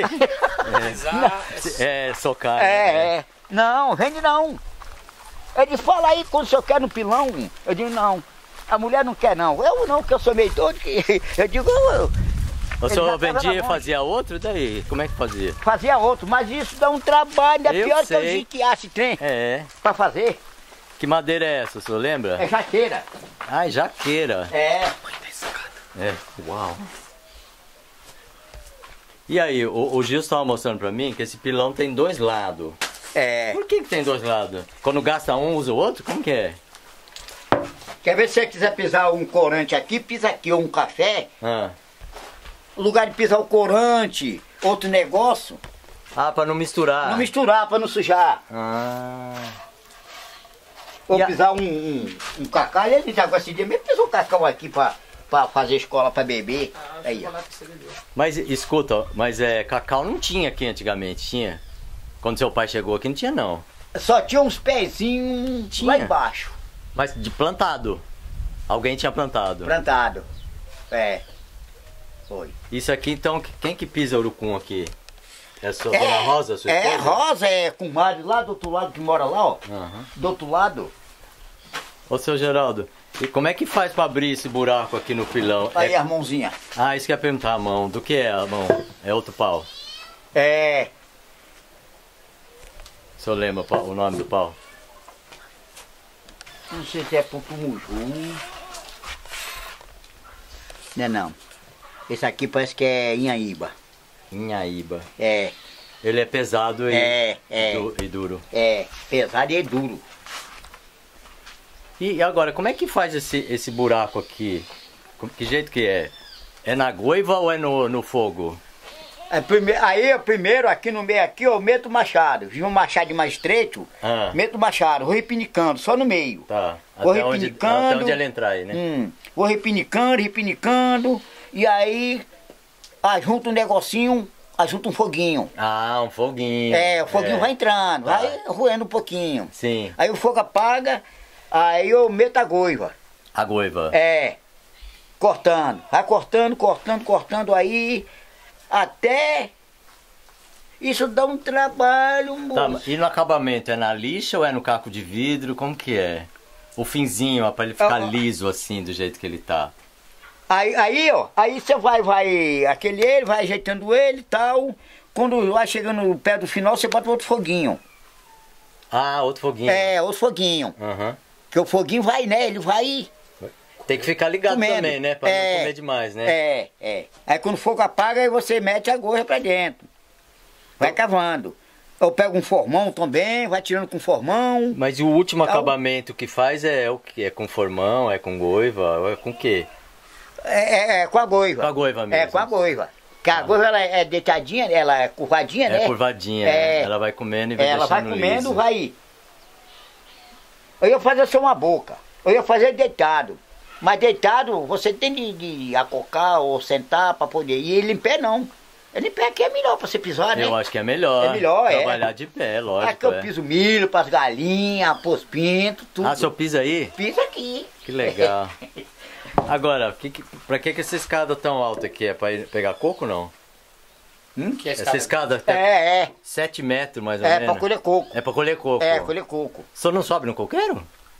Socar. É. Não, vende não. Ele fala aí quando o senhor quer no pilão. Eu digo, não. A mulher não quer não. Eu não, que eu sou meio doido. Eu digo, O senhor já tava vendia na e mão. fazia outro? Daí? Como é que fazia? fazia outro, mas isso dá um trabalho, é Eu pior que eu sei. jiquiasse trem É. pra fazer. Que madeira é essa, o senhor lembra? É jaqueira. Ai, jaqueira. É. É, uau. E aí, o Gil estava mostrando pra mim que esse pilão tem dois lados. É. Por que tem dois lados? Quando gasta um, usa o outro? Como que é? Quer ver se você quiser pisar um corante aqui, pisa aqui, ou um café. Ah, No lugar de pisar o corante, outro negócio, pra não misturar. não misturar pra não sujar. Ah. Ou E a- pisar um cacau, ele já gosta de mesmo pisou o cacau aqui pra fazer escola pra beber. Aí, ó. Mas escuta, ó, mas cacau não tinha aqui antigamente, tinha? Quando seu pai chegou aqui não tinha não. Só tinha uns pezinhos Tinha. lá embaixo, Mas de plantado. Alguém tinha plantado. plantado. É. Foi. Isso aqui então, quem que pisa urucum aqui? É a sua dona Rosa, sua esposa? É, Rosa é comadre lá do outro lado que mora lá, ó. Aham. Do outro lado. Ô seu Geraldo, e como é que faz pra abrir esse buraco aqui no pilão? Aí as mãozinhas. Isso que eu ia perguntar, a mão. Do que é a mão? É outro pau? É. O senhor lembra o nome do pau? Não sei se é Pupumuju. Não é não. Esse aqui parece que é Inhaíba. Inhaíba. É. Ele é pesado É. e duro. É. Pesado e duro. E agora, como é que faz esse buraco aqui? Que jeito que é? É na goiva ou é no fogo? Primeiro aqui no meio aqui eu meto o machado. Vi um machado mais estreito, meto o machado, vou repinicando, só no meio. Tá. Vou Até onde ela entrar aí, né? Vou repinicando, e aí ajunta um negocinho, ajunta um foguinho. Um foguinho. É, o foguinho vai entrando, Tá. vai roendo um pouquinho. Sim. Aí o fogo apaga, aí eu meto a goiva. A goiva. É, cortando, vai cortando aí, até isso dá um trabalho, Tá, moço. e no acabamento, é na lixa ou é no caco de vidro? Como que é? O finzinho, ó, pra ele ficar liso assim, do jeito que ele tá. Aí você vai ajeitando ele e tal. Quando vai chegando no pé do final, você bota outro foguinho. Outro foguinho. É, outro foguinho. Aham. Que o foguinho vai, né? Ele vai Tem que ficar ligado comendo. também, né? Pra não comer demais, né? É. Aí quando o fogo apaga, aí você mete a gorra pra dentro. Vai cavando. Eu pego um formão também, vai tirando com formão. Mas e o último acabamento que faz é o que? É com formão, é com goiva, é com o quê? É com a goiva. Com a goiva mesmo. É com a goiva. Porque a goiva ela é deitadinha, ela é curvadinha, né? É curvadinha, É. né? Ela vai comendo e vai Ela vai deixando comendo, liso. vai. Eu ia fazer só uma boca. Eu ia fazer deitado. Mas deitado, você tem de acocar ou sentar pra poder ir. Ele em pé não. Ele em pé aqui é melhor pra você pisar, né? Eu acho que é melhor. É melhor, trabalhar de pé, lógico. Aqui eu piso milho pras galinhas, pros pintos, tudo. o senhor pisa aí? Piso aqui. Que legal. Agora, pra que essa escada tão alta aqui? É pra ir pegar coco ou não? Que é Essa escada até É. 7 metros mais ou É menos. pra colher coco. É pra colher coco. É, colher coco. O senhor não sobe no coqueiro?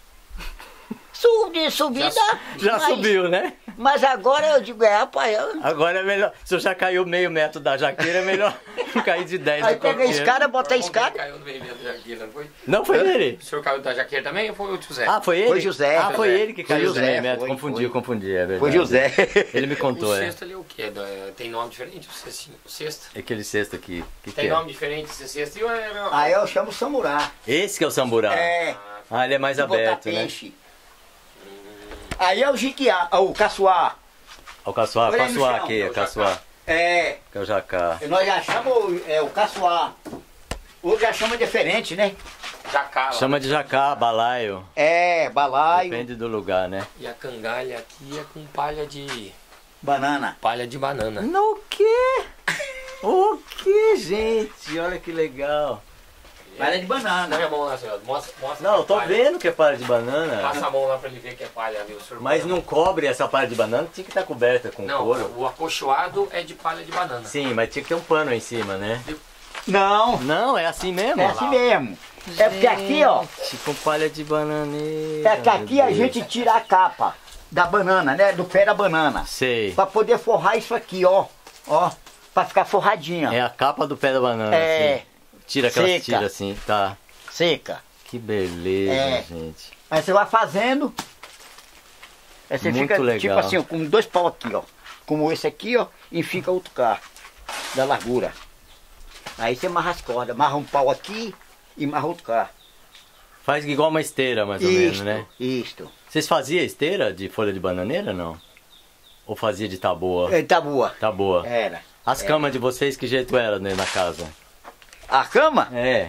Subida. Já mas- subiu, né? Mas agora eu digo, rapaz, Agora é melhor. Se eu já caiu meio metro da jaqueira, é melhor cair de 10 aí do pega a coqueiro. escada, bota a Ele escada. caiu no meio da jaqueira, não foi? Não, foi ele. O senhor caiu da jaqueira também ou foi o José? Foi ele? Foi José. Foi ele que Foi caiu José, meio metro. foi, Confundi, é verdade. Foi José. Ele me contou, O é. cesto ali é o quê? Tem nome diferente? O cestinho? O cesto? Aquele cesto aqui. Que Tem é? nome diferente esse cesto? E o- Aí eu chamo samurá. Esse que é o samburá. É. Ele é mais de botar aberto, né? peixe. Aí é o jiquiá, o caçoá. O caçoar, Olha aí no chão, aqui, é o o caçoar. É, Que é o jacá. nós já chamamos o caçoá. Hoje já chama diferente, né? Jacá lá. Chama de jacá, balaio. É, balaio, Depende do lugar, né? E a cangalha aqui é com palha de banana. banana. No quê? O que, gente? Olha que legal. Palha de banana. Põe a mão lá, senhor. Mostra Não, eu tô palha. vendo que é palha de banana. Passa a mão lá pra ele ver que é palha ali. O senhor Mas põe a não cobre essa palha de banana, tinha que estar coberta com Não, couro. o acolchoado é de palha de banana. Sim, mas tinha que ter um pano em cima, né? Não, Não, é assim mesmo? é assim mesmo. É porque aqui, ó, Tipo palha de bananeira. é que aqui a gente tira a capa da banana, né? Do pé da banana. Sei. Pra poder forrar isso aqui, ó. Ó, pra ficar forradinha. É a capa do pé da banana. É. Assim. Tira aquelas Seca. tiras assim, tá. Seca. Que beleza, É. gente. Aí você vai fazendo. Aí você Muito fica legal. tipo assim, ó, com 2 pau aqui, ó. Como esse aqui, ó, e fica outro carro da largura. Aí você amarra as cordas, amarra um pau aqui e amarra outro carro. Faz igual uma esteira, mais ou menos, né? Isto. Vocês faziam esteira de folha de bananeira, não? Ou fazia de taboa? Tá boa. Tá boa. Era. As camas de vocês, que jeito era, né, na casa? A cama? É.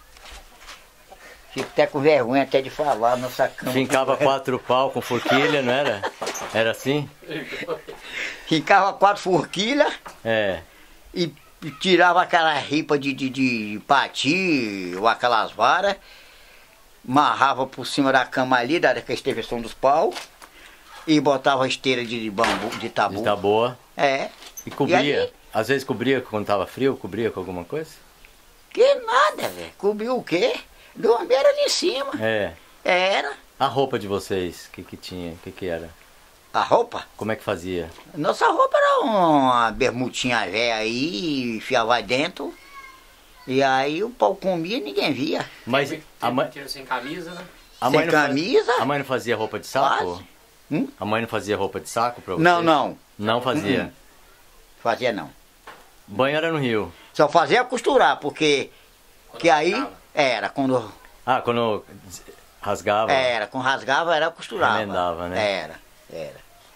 Fico até com vergonha até de falar nossa cama. Fincava 4 pau com forquilha, não era? Era assim? Fincava 4 forquilhas É. e tirava aquela ripa de pati ou aquelas varas, amarrava por cima da cama ali, da extensão dos paus, e botava a esteira de bambu, de tabu. De taboa. É. E cobria? E aí? Às vezes cobria quando tava frio? Cobria com alguma coisa? Que nada, velho. Cobriu o quê? Dormia era ali em cima. É. Era. A roupa de vocês, o que tinha? O que era? A roupa? Como é que fazia? Nossa roupa era uma bermudinha velha aí, enfiava dentro. E aí o pau comia e ninguém via. Mas a mãe, Sem camisa, né? a Sem mãe não fa- camisa? a mãe não fazia roupa de saco? Quase. Hum? A mãe não fazia roupa de saco pra vocês? Não, não. Não fazia. Fazia não. Banho era no rio. Só fazia costurar, porque que aí rasgava. era quando Quando rasgava? quando rasgava era costurava. Remendava, né? Era.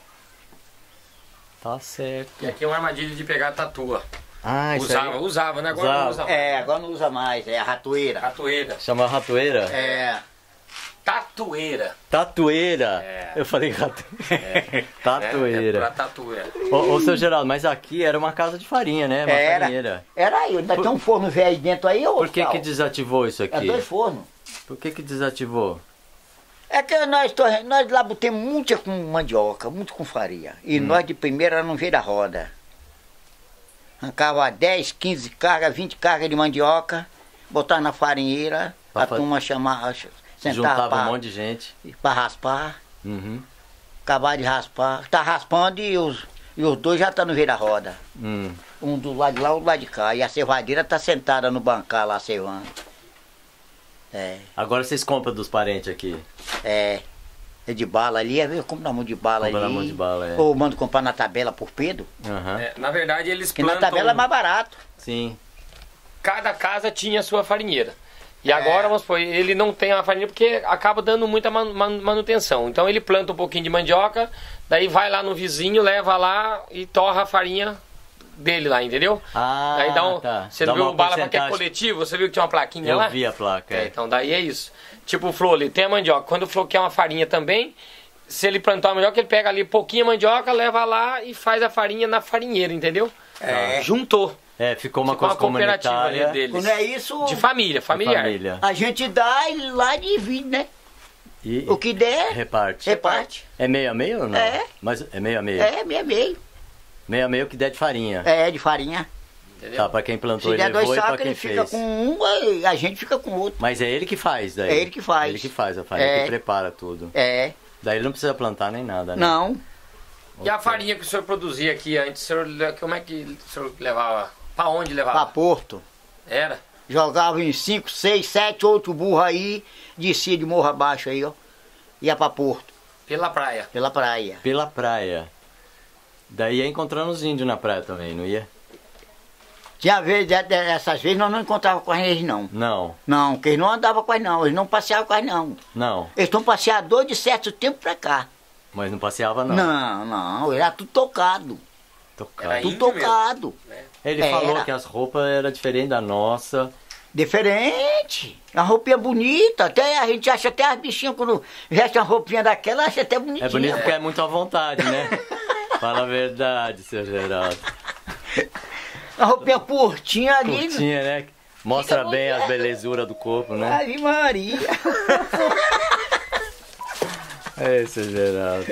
Tá certo. E aqui é uma armadilha de pegar tatua. Ah, isso aí Usava, né? Agora não usa mais. Agora não usa mais, é a ratoeira. Tatueira. chama ratoeira? É. Tatueira. Tatueira. É. Eu falei ratoeira. Tatueira. É pra tatueira. Ô, seu Geraldo, mas aqui era uma casa de farinha, né? Uma farinheira. Era aí, ainda tem um forno velho aí dentro aí, ô. Por que Sal? que desativou isso É aqui? 2 fornos. Por que desativou? É que nós lá botamos muito com mandioca, muito com farinha. E nós de primeira não veio da roda. Arrancava 10, 15 cargas, 20 cargas de mandioca, botava na farinheira, Pra a fa- turma chamava, sentava Juntava um monte de gente. pra raspar, Uhum. acabar de raspar. Tá raspando e os dois já estão no meio da roda. Hum. Um do lado de lá, um do lado de cá. E a cevadeira tá sentada no bancar lá, cevando. Agora vocês compram dos parentes aqui. É de bala ali, eu compro na mão de bala Compra ali. na mão de bala, é. Ou mando comprar na tabela por Pedro, Aham. É, na verdade, eles que na plantam... tabela é mais barato. Sim. Cada casa tinha a sua farinheira. E agora, vamos supor, ele não tem a farinheira porque acaba dando muita manutenção. Então ele planta um pouquinho de mandioca, daí vai lá no vizinho, leva lá e torra a farinha dele lá, entendeu? Ah, Daí dá um, tá. Você Dá viu uma o bala que é porcentagem. coletivo? Você viu que tinha uma plaquinha Eu lá? vi a placa. É, então daí é isso. Tipo o Flor ali, tem a mandioca. Quando o Flor quer uma farinha também, se ele plantar a mandioca, ele pega ali pouquinho mandioca, leva lá e faz a farinha na farinheira, entendeu? Juntou. Ficou uma Ficou coisa uma cooperativa comunitária. ali deles. Quando é isso, De família, familiar. Família. a gente dá e lá divide, né? E O que der, reparte. reparte. É meio a meio ou não? É. Mas é meio a meio? É, meio. Meio a meio que der de farinha. É, de farinha. Entendeu? Tá, pra quem plantou Se ele der 2 levou e pra sacos, quem ele fica fez. com um, a gente fica com outro. Mas é ele que faz daí. É ele que faz. Ele que faz a farinha, É. que prepara tudo. É, Daí ele não precisa plantar nem nada, né? não. E a farinha que o senhor produzia aqui antes, o senhor, como é que o senhor levava? Pra onde Pra levava? Porto. Era? Jogava em 5, 6, 7, 8 burros aí, descia de morro abaixo aí, ó. Ia pra Porto, Pela praia. pela praia. Pela praia. Daí ia encontrando os índios na praia também, não ia? Tinha vez, essas vezes nós não encontrávamos com eles não. Não, Não, porque eles não andavam com nós não, eles não passeavam com nós não. não. Eles estão passeadores de certo tempo pra cá. Mas não passeava não. Não, era tudo tocado. Tocava. Era Tudo índio mesmo. tocado. Ele Era. falou que as roupas eram diferentes da nossa. Diferente. A roupinha bonita. Até a gente acha até as bichinhas quando veste uma roupinha daquela, acha até bonitinha. É bonito porque é muito à vontade, né? Fala a verdade, seu Geraldo. A roupinha curtinha ali. Curtinha, né? Mostra bem as belezuras do corpo, né? Ave Maria. É, seu Geraldo.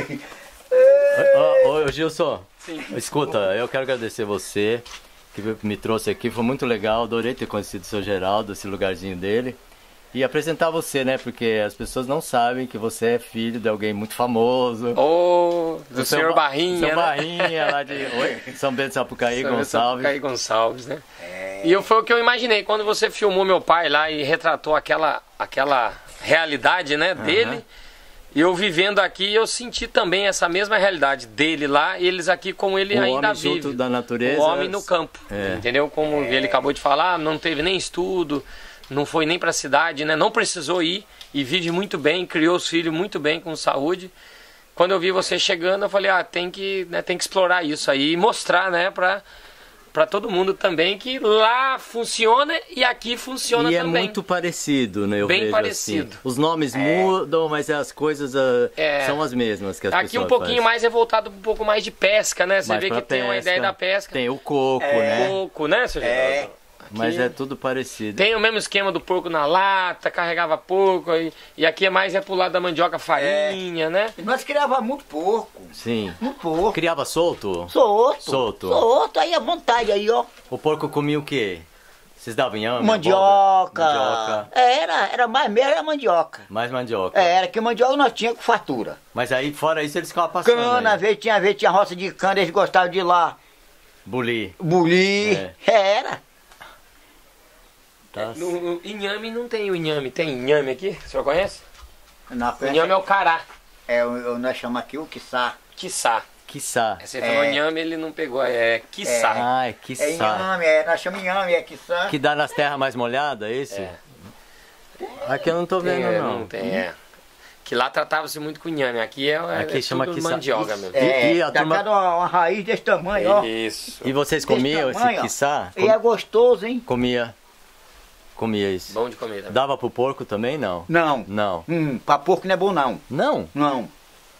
Ô, Gilson, Sim. escuta, eu quero agradecer você que me trouxe aqui, foi muito legal, adorei ter conhecido o seu Geraldo, esse lugarzinho dele. E apresentar você, né? Porque as pessoas não sabem que você é filho de alguém muito famoso. Ô, do senhor Barrinha, Seu né? Barrinha, lá de São Bento de Sapucaí, Gonçalves. Sapucaí Gonçalves, né? E foi o que eu imaginei, quando você filmou meu pai lá e retratou aquela realidade, né, dele, e eu vivendo aqui, eu senti também essa mesma realidade dele lá, e eles aqui como ele ainda homem junto vive. da natureza. O homem no campo, É. entendeu? Como ele acabou de falar, não teve nem estudo, não foi nem para a cidade, né? Não precisou ir e vive muito bem, criou os filhos muito bem, com saúde. Quando eu vi você chegando, eu falei, tem que explorar isso aí e mostrar, né, para todo mundo também que lá funciona e aqui funciona E também. é muito parecido, né? Eu Bem vejo parecido. assim. Os nomes mudam, mas as coisas são as mesmas que as Aqui pessoas um pouquinho fazem. mais é voltado um pouco mais de pesca, né? Você Mais vê pra que tem uma pesca, ideia da pesca. Tem o coco, né? Pouco, né, seu Geraldo? Mas é tudo parecido. Tem o mesmo esquema do porco na lata, carregava porco, e aqui é pro lado da mandioca farinha, né? Nós criava muito porco. Sim. Muito porco. Criava solto? Solto. Solto. Solto, aí à vontade aí, ó. O porco comia o quê? Vocês davam inhame? Mandioca. Mandioca. Era mais mesmo, era mandioca. Mais mandioca. Era que mandioca nós tínhamos com fartura. Mas aí, fora isso, eles ficavam passando Cana, às aí. vezes tinha roça de cana, eles gostavam de ir lá. Buli. Bulir. Era. Tá. No inhame não tem o inhame. Tem inhame aqui? O senhor conhece? Na O inhame é o cará. nós chamamos aqui o quiçá. Quiçá. Quiçá. Você falou inhame, ele não pegou. É quiçá. Ah, é É quiçá. inhame, nós chamamos inhame, é quiçá. Que dá nas terras mais molhadas, esse? Aqui eu não tô vendo, não. Tem. Que lá tratava-se muito com inhame. Aqui Aqui chama tudo quiçá. mandioca mesmo. E a Tá turma- cada uma raiz desse tamanho, ó. Isso. E vocês Desse comiam tamanho, esse ó. quiçá? E é gostoso, hein? Comia isso. Bom de comer também. Dava pro porco também, não? Não. Não. Pra porco não é bom, não. Não? Não.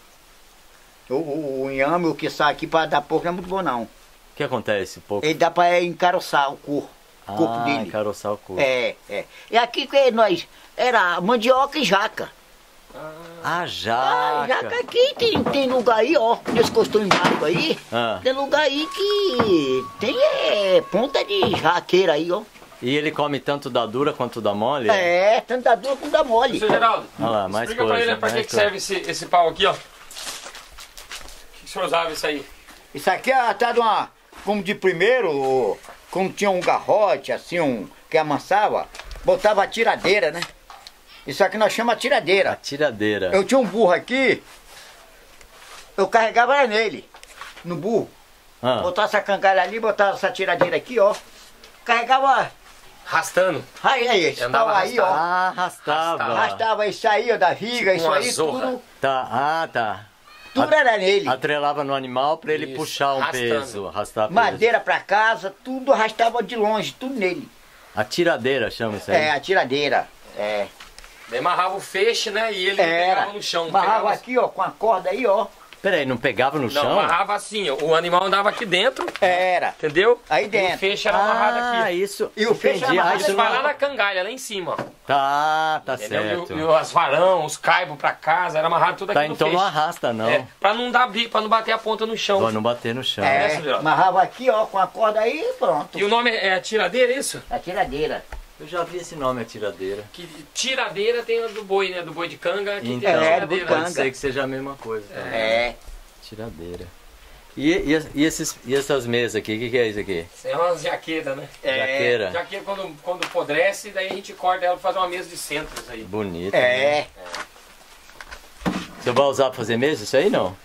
O inhame, o quiçá aqui pra dar porco não é muito bom, não. O que acontece, porco? Ele dá pra encaroçar o corpo dele. encaroçar o corpo. E aqui que nós era mandioca e jaca. Ah, Ah, jaca. jaca aqui tem lugar aí, ó, nesse costão embaixo aí. Ah. Tem lugar aí que tem ponta de jaqueira aí, ó. E ele come tanto da dura quanto da mole? Tanto da dura como da mole. Seu Geraldo, Olha lá, mais explica coisa. pra ele pra mais que coisa. serve esse pau aqui, ó. Que o senhor usava isso aí? Isso aqui é até de uma. Como de primeiro, como tinha um garrote, assim, que amassava, botava a tiradeira, né? Isso aqui nós chamamos a tiradeira. Tiradeira. Eu tinha um burro aqui, eu carregava ela nele, no burro. Ah, Botava essa cangalha ali, botava essa tiradeira aqui, ó. Carregava. Arrastando. Aí, esse Andava pau aí, ó. arrastava. Arrastava isso aí, ó, da viga, Tipo isso uma aí, zorra. Tá. tudo era nele. Atrelava no animal pra ele Isso, puxar um arrastando. peso. Arrastar peso. Madeira pra casa, tudo arrastava de longe, tudo nele. A tiradeira chama isso aí. A tiradeira. Daí amarrava o feixe, né? E ele pegava no chão. Amarrava Pegava- aqui, ó, com a corda aí, ó. Peraí, não pegava no Não, chão? amarrava assim, ó. O animal andava aqui dentro, Era. entendeu? Aí dentro. E o feixe era amarrado aqui. Isso. E o feixe Entendi. amarrado Ah, isso Isso vai não- lá na cangalha, lá em cima, ó. Tá Entendeu? certo. E as varão, os caibos pra casa, era amarrado tudo aqui Tá, no então feixe. não arrasta não. Pra não dar bico, pra não bater a ponta no chão. Pra não bater no chão. Essa, Geraldo. Amarrava aqui, ó, com a corda aí e pronto. E o nome é a tiradeira, é isso? A tiradeira. Eu já vi esse nome, a tiradeira. Que tiradeira tem a do boi, né? Do boi de canga, aqui tem Então, a do tiradeira. canga. pode ser que seja a mesma coisa. Tiradeira. E essas mesas aqui, o que é isso aqui? Isso é umas jaquetas, né? Jaqueira. Jaqueta quando apodrece, daí a gente corta ela pra fazer uma mesa de centros aí. Bonito. Né? Você vai usar pra fazer mesa isso aí, não?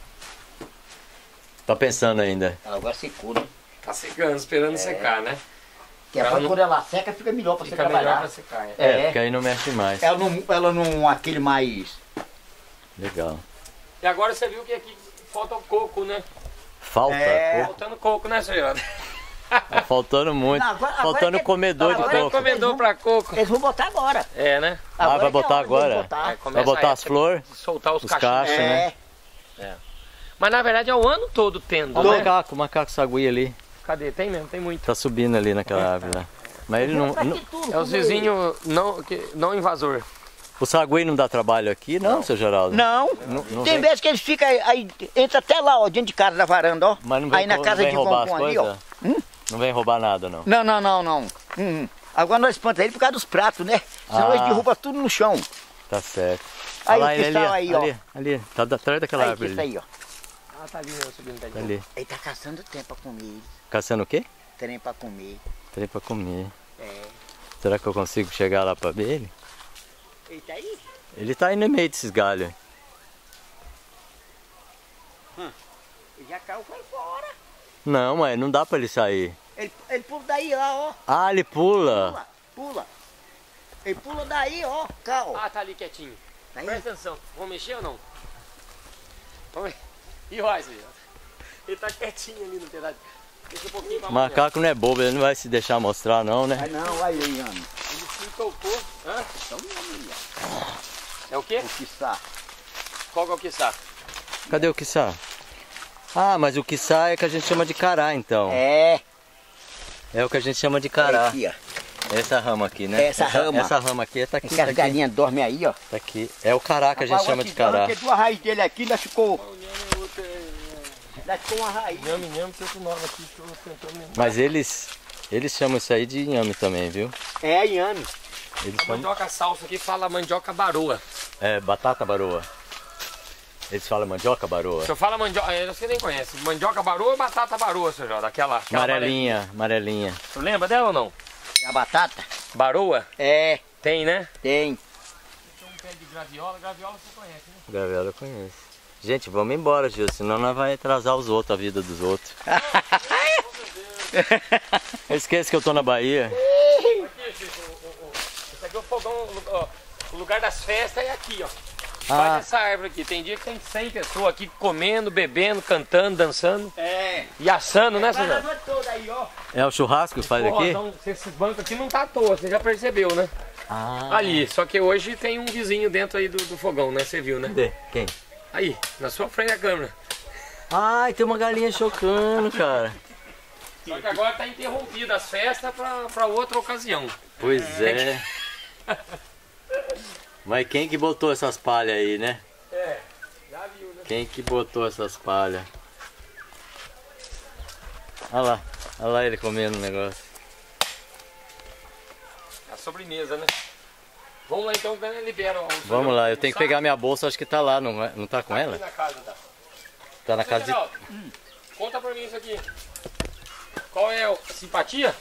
Tá pensando ainda. Agora secou, né? Tá secando, esperando secar, né? Que Ela pra não- quando ela seca fica melhor pra você Fica melhor trabalhar. pra secar. É. É, porque aí não mexe mais. Ela não aquele mais. Legal. E agora você viu que aqui falta o coco, né? Falta? Pô, Faltando coco, né, senhor? tá faltando muito. Não, agora Faltando que- comedor de Agora é coco. comedor pra coco. Eles vão botar agora. É, né? Ah, vai que é botar hora deles agora? botar. Aí começa Vai botar a as época flores? de soltar os Os cachos. cachos, né? Mas na verdade é o ano todo tendo, Olha o né? macaco sagui ali. Cadê? Tem mesmo, tem muito. Tá subindo ali naquela árvore lá. Mas ele não... É os vizinhos não invasor. O sagui não dá trabalho aqui, não, seu Geraldo? Não. Não Tem vem- vezes que eles ficam aí, entra até lá, ó, dentro de casa da varanda, ó. Mas não vem, aí na casa não vem de roubar as Pompom ali, ó. coisas? Não vem roubar nada, não. Não. Agora nós espantamos ele por causa dos pratos, né? Senão eles derrubam tudo no chão. Tá certo. Aí Olha lá o ele cristal aí, ó. ali. Tá atrás daquela Aí, árvore isso ali. aí, ó. Ah, tá vindo, subindo daqui. Ali. Ele tá caçando trem pra comer. Caçando o quê? Trem pra comer. Trem pra comer. É. Será que eu consigo chegar lá pra ver ele? Ele tá aí? Ele tá aí no meio desses galhos. Ele já caiu, foi fora. Não, mas não dá pra ele sair. Ele pula daí, ó. Ah, ele pula. Pula. Ele pula daí, ó. Cá, ó. Ah, tá ali quietinho. Tá aí. Presta atenção. Vamos mexer ou não? Vamos ver. E o Wesley? Ele tá quietinho ali no pedaço. Deixa um pouquinho pra amanhã. Macaco não é bobo, ele não vai se deixar mostrar não, né? Aí não, aí, Ana. Ele se tocou. Hã? Então, aí, ó. É o quê? O que está? Qual que é o quiçá? Cadê o quiçá? Ah, mas o quiçá é que a gente chama de cará, então. É. É o que a gente chama de cará. Aqui, ó. Essa rama aqui, né? Essa rama. Essa rama aqui tá aqui. Que Tá as aqui, galinhas dormem aí, ó. tá aqui. É o cará que a gente chama de cará. Porque duas raízes dele aqui, ainda ficou. Ainda ficou uma raiz. Nhame, tem outro nome aqui que eu tô tentando lembrar. Mas eles chamam isso aí de inhame também, viu? É, Iane. Eles A chamam... mandioca salsa aqui fala mandioca baroa. É, batata baroa. Eles falam mandioca baroa. Se eu falo mandioca, você nem conhece. Mandioca baroa ou batata baroa, seu Jó? Daquela Amarelinha, amarelinha. Tu lembra dela ou não? A batata? Baroa? É, Tem, né? tem. Tem um pé de graviola você conhece, né? Graviola eu conheço. Gente, vamos embora, Gil, senão nós vamos atrasar os outros, a vida dos outros. Esquece que eu tô na Bahia. Aqui, esse aqui é o fogão, ó, o lugar das festas é aqui, ó. Faz essa árvore aqui. Tem dia que tem 100 pessoas aqui comendo, bebendo, cantando, dançando É. e assando, né, Faz a Suzana? noite toda aí, ó. É o churrasco que faz Porra, aqui? então, esses bancos aqui não tá à toa, você já percebeu, né? Ah. Ali, só que hoje tem um vizinho dentro aí do fogão, né? Você viu, né? Cadê? Quem? Aí, na sua frente da câmera. Ai, tem uma galinha chocando, cara. Só que agora tá interrompida as festas pra outra ocasião. Pois é. Mas quem que botou essas palhas aí, né? É, já viu, né? Quem que botou essas palhas? Olha lá ele comendo o negócio. A sobremesa, né? Vamos lá então, que ela libera. Vamos lá, eu tenho que pegar minha bolsa, acho que tá lá, não tá com ela? Aqui na casa, tá? Tá na casa de... Geraldo, conta pra mim isso aqui. Qual é a simpatia?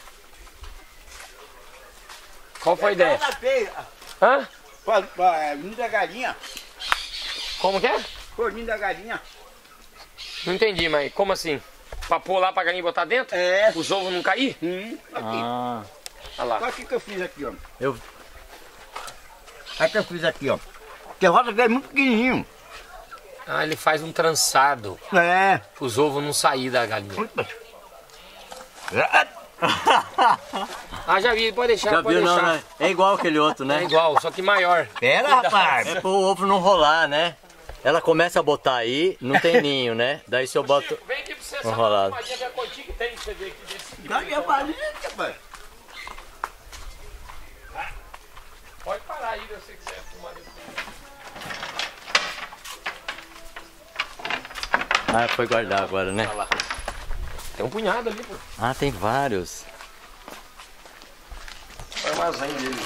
Qual foi a ideia? Hã? Ninho da galinha. Como que é? Forninho da galinha. Não entendi, mas como assim? Pra pôr lá pra galinha botar dentro? É. Os ovos não cair? Aqui. Ah, Olha lá. Olha o que eu fiz aqui, ó. eu... Olha o que eu fiz aqui, ó. Porque roda é muito pequenininho. Ah, ele faz um trançado. É. Os ovos não sair da galinha. Ah, já vi, pode deixar, Já pode viu não, deixar. né? É igual aquele outro, né? É igual, só que maior. Pera, rapaz. É pro ovo não rolar, né? Ela começa a botar aí, não tem ninho, né? Daí se eu boto... Vem aqui pra você Enrolado. uma da quantia que tem pra você ver aqui desse. Dá minha varinha, rapaz. Pode parar aí, eu sei que você é fumar desse. Ah, foi guardar agora, né? Olha lá. Tem um punhado ali, pô. Ah, tem vários. O armazém dele.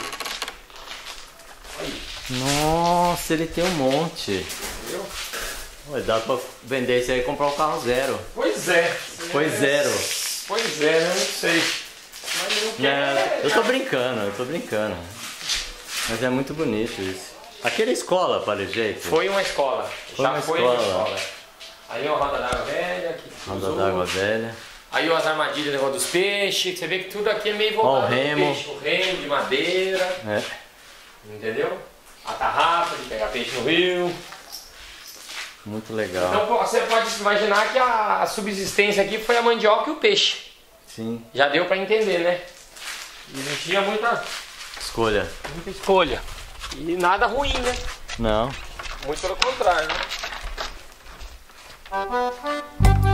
Nossa, ele tem um monte. Viu? Ué, dá pra vender isso aí e comprar um carro zero. Pois é. Foi zero. Pois é, eu não sei. Mas não quer. Eu tô brincando. Mas é muito bonito isso. Aquele é escola, para jeito. Foi uma escola. Foi Já uma foi escola. uma escola. Aí uma roda d'água velha. Aqui, Roda d'água velha. Aí as armadilhas, negócio dos peixes. Você vê que tudo aqui é meio voltado. Ó, o pro remo. peixe. O remo de madeira. É. Entendeu? A tarrafa de pegar peixe no rio. Muito legal. Então pô, você pode imaginar que a subsistência aqui foi a mandioca e o peixe. Sim. Já deu pra entender, né? E não tinha muita Escolha. escolha. E nada ruim, né? Não. Muito pelo contrário, né?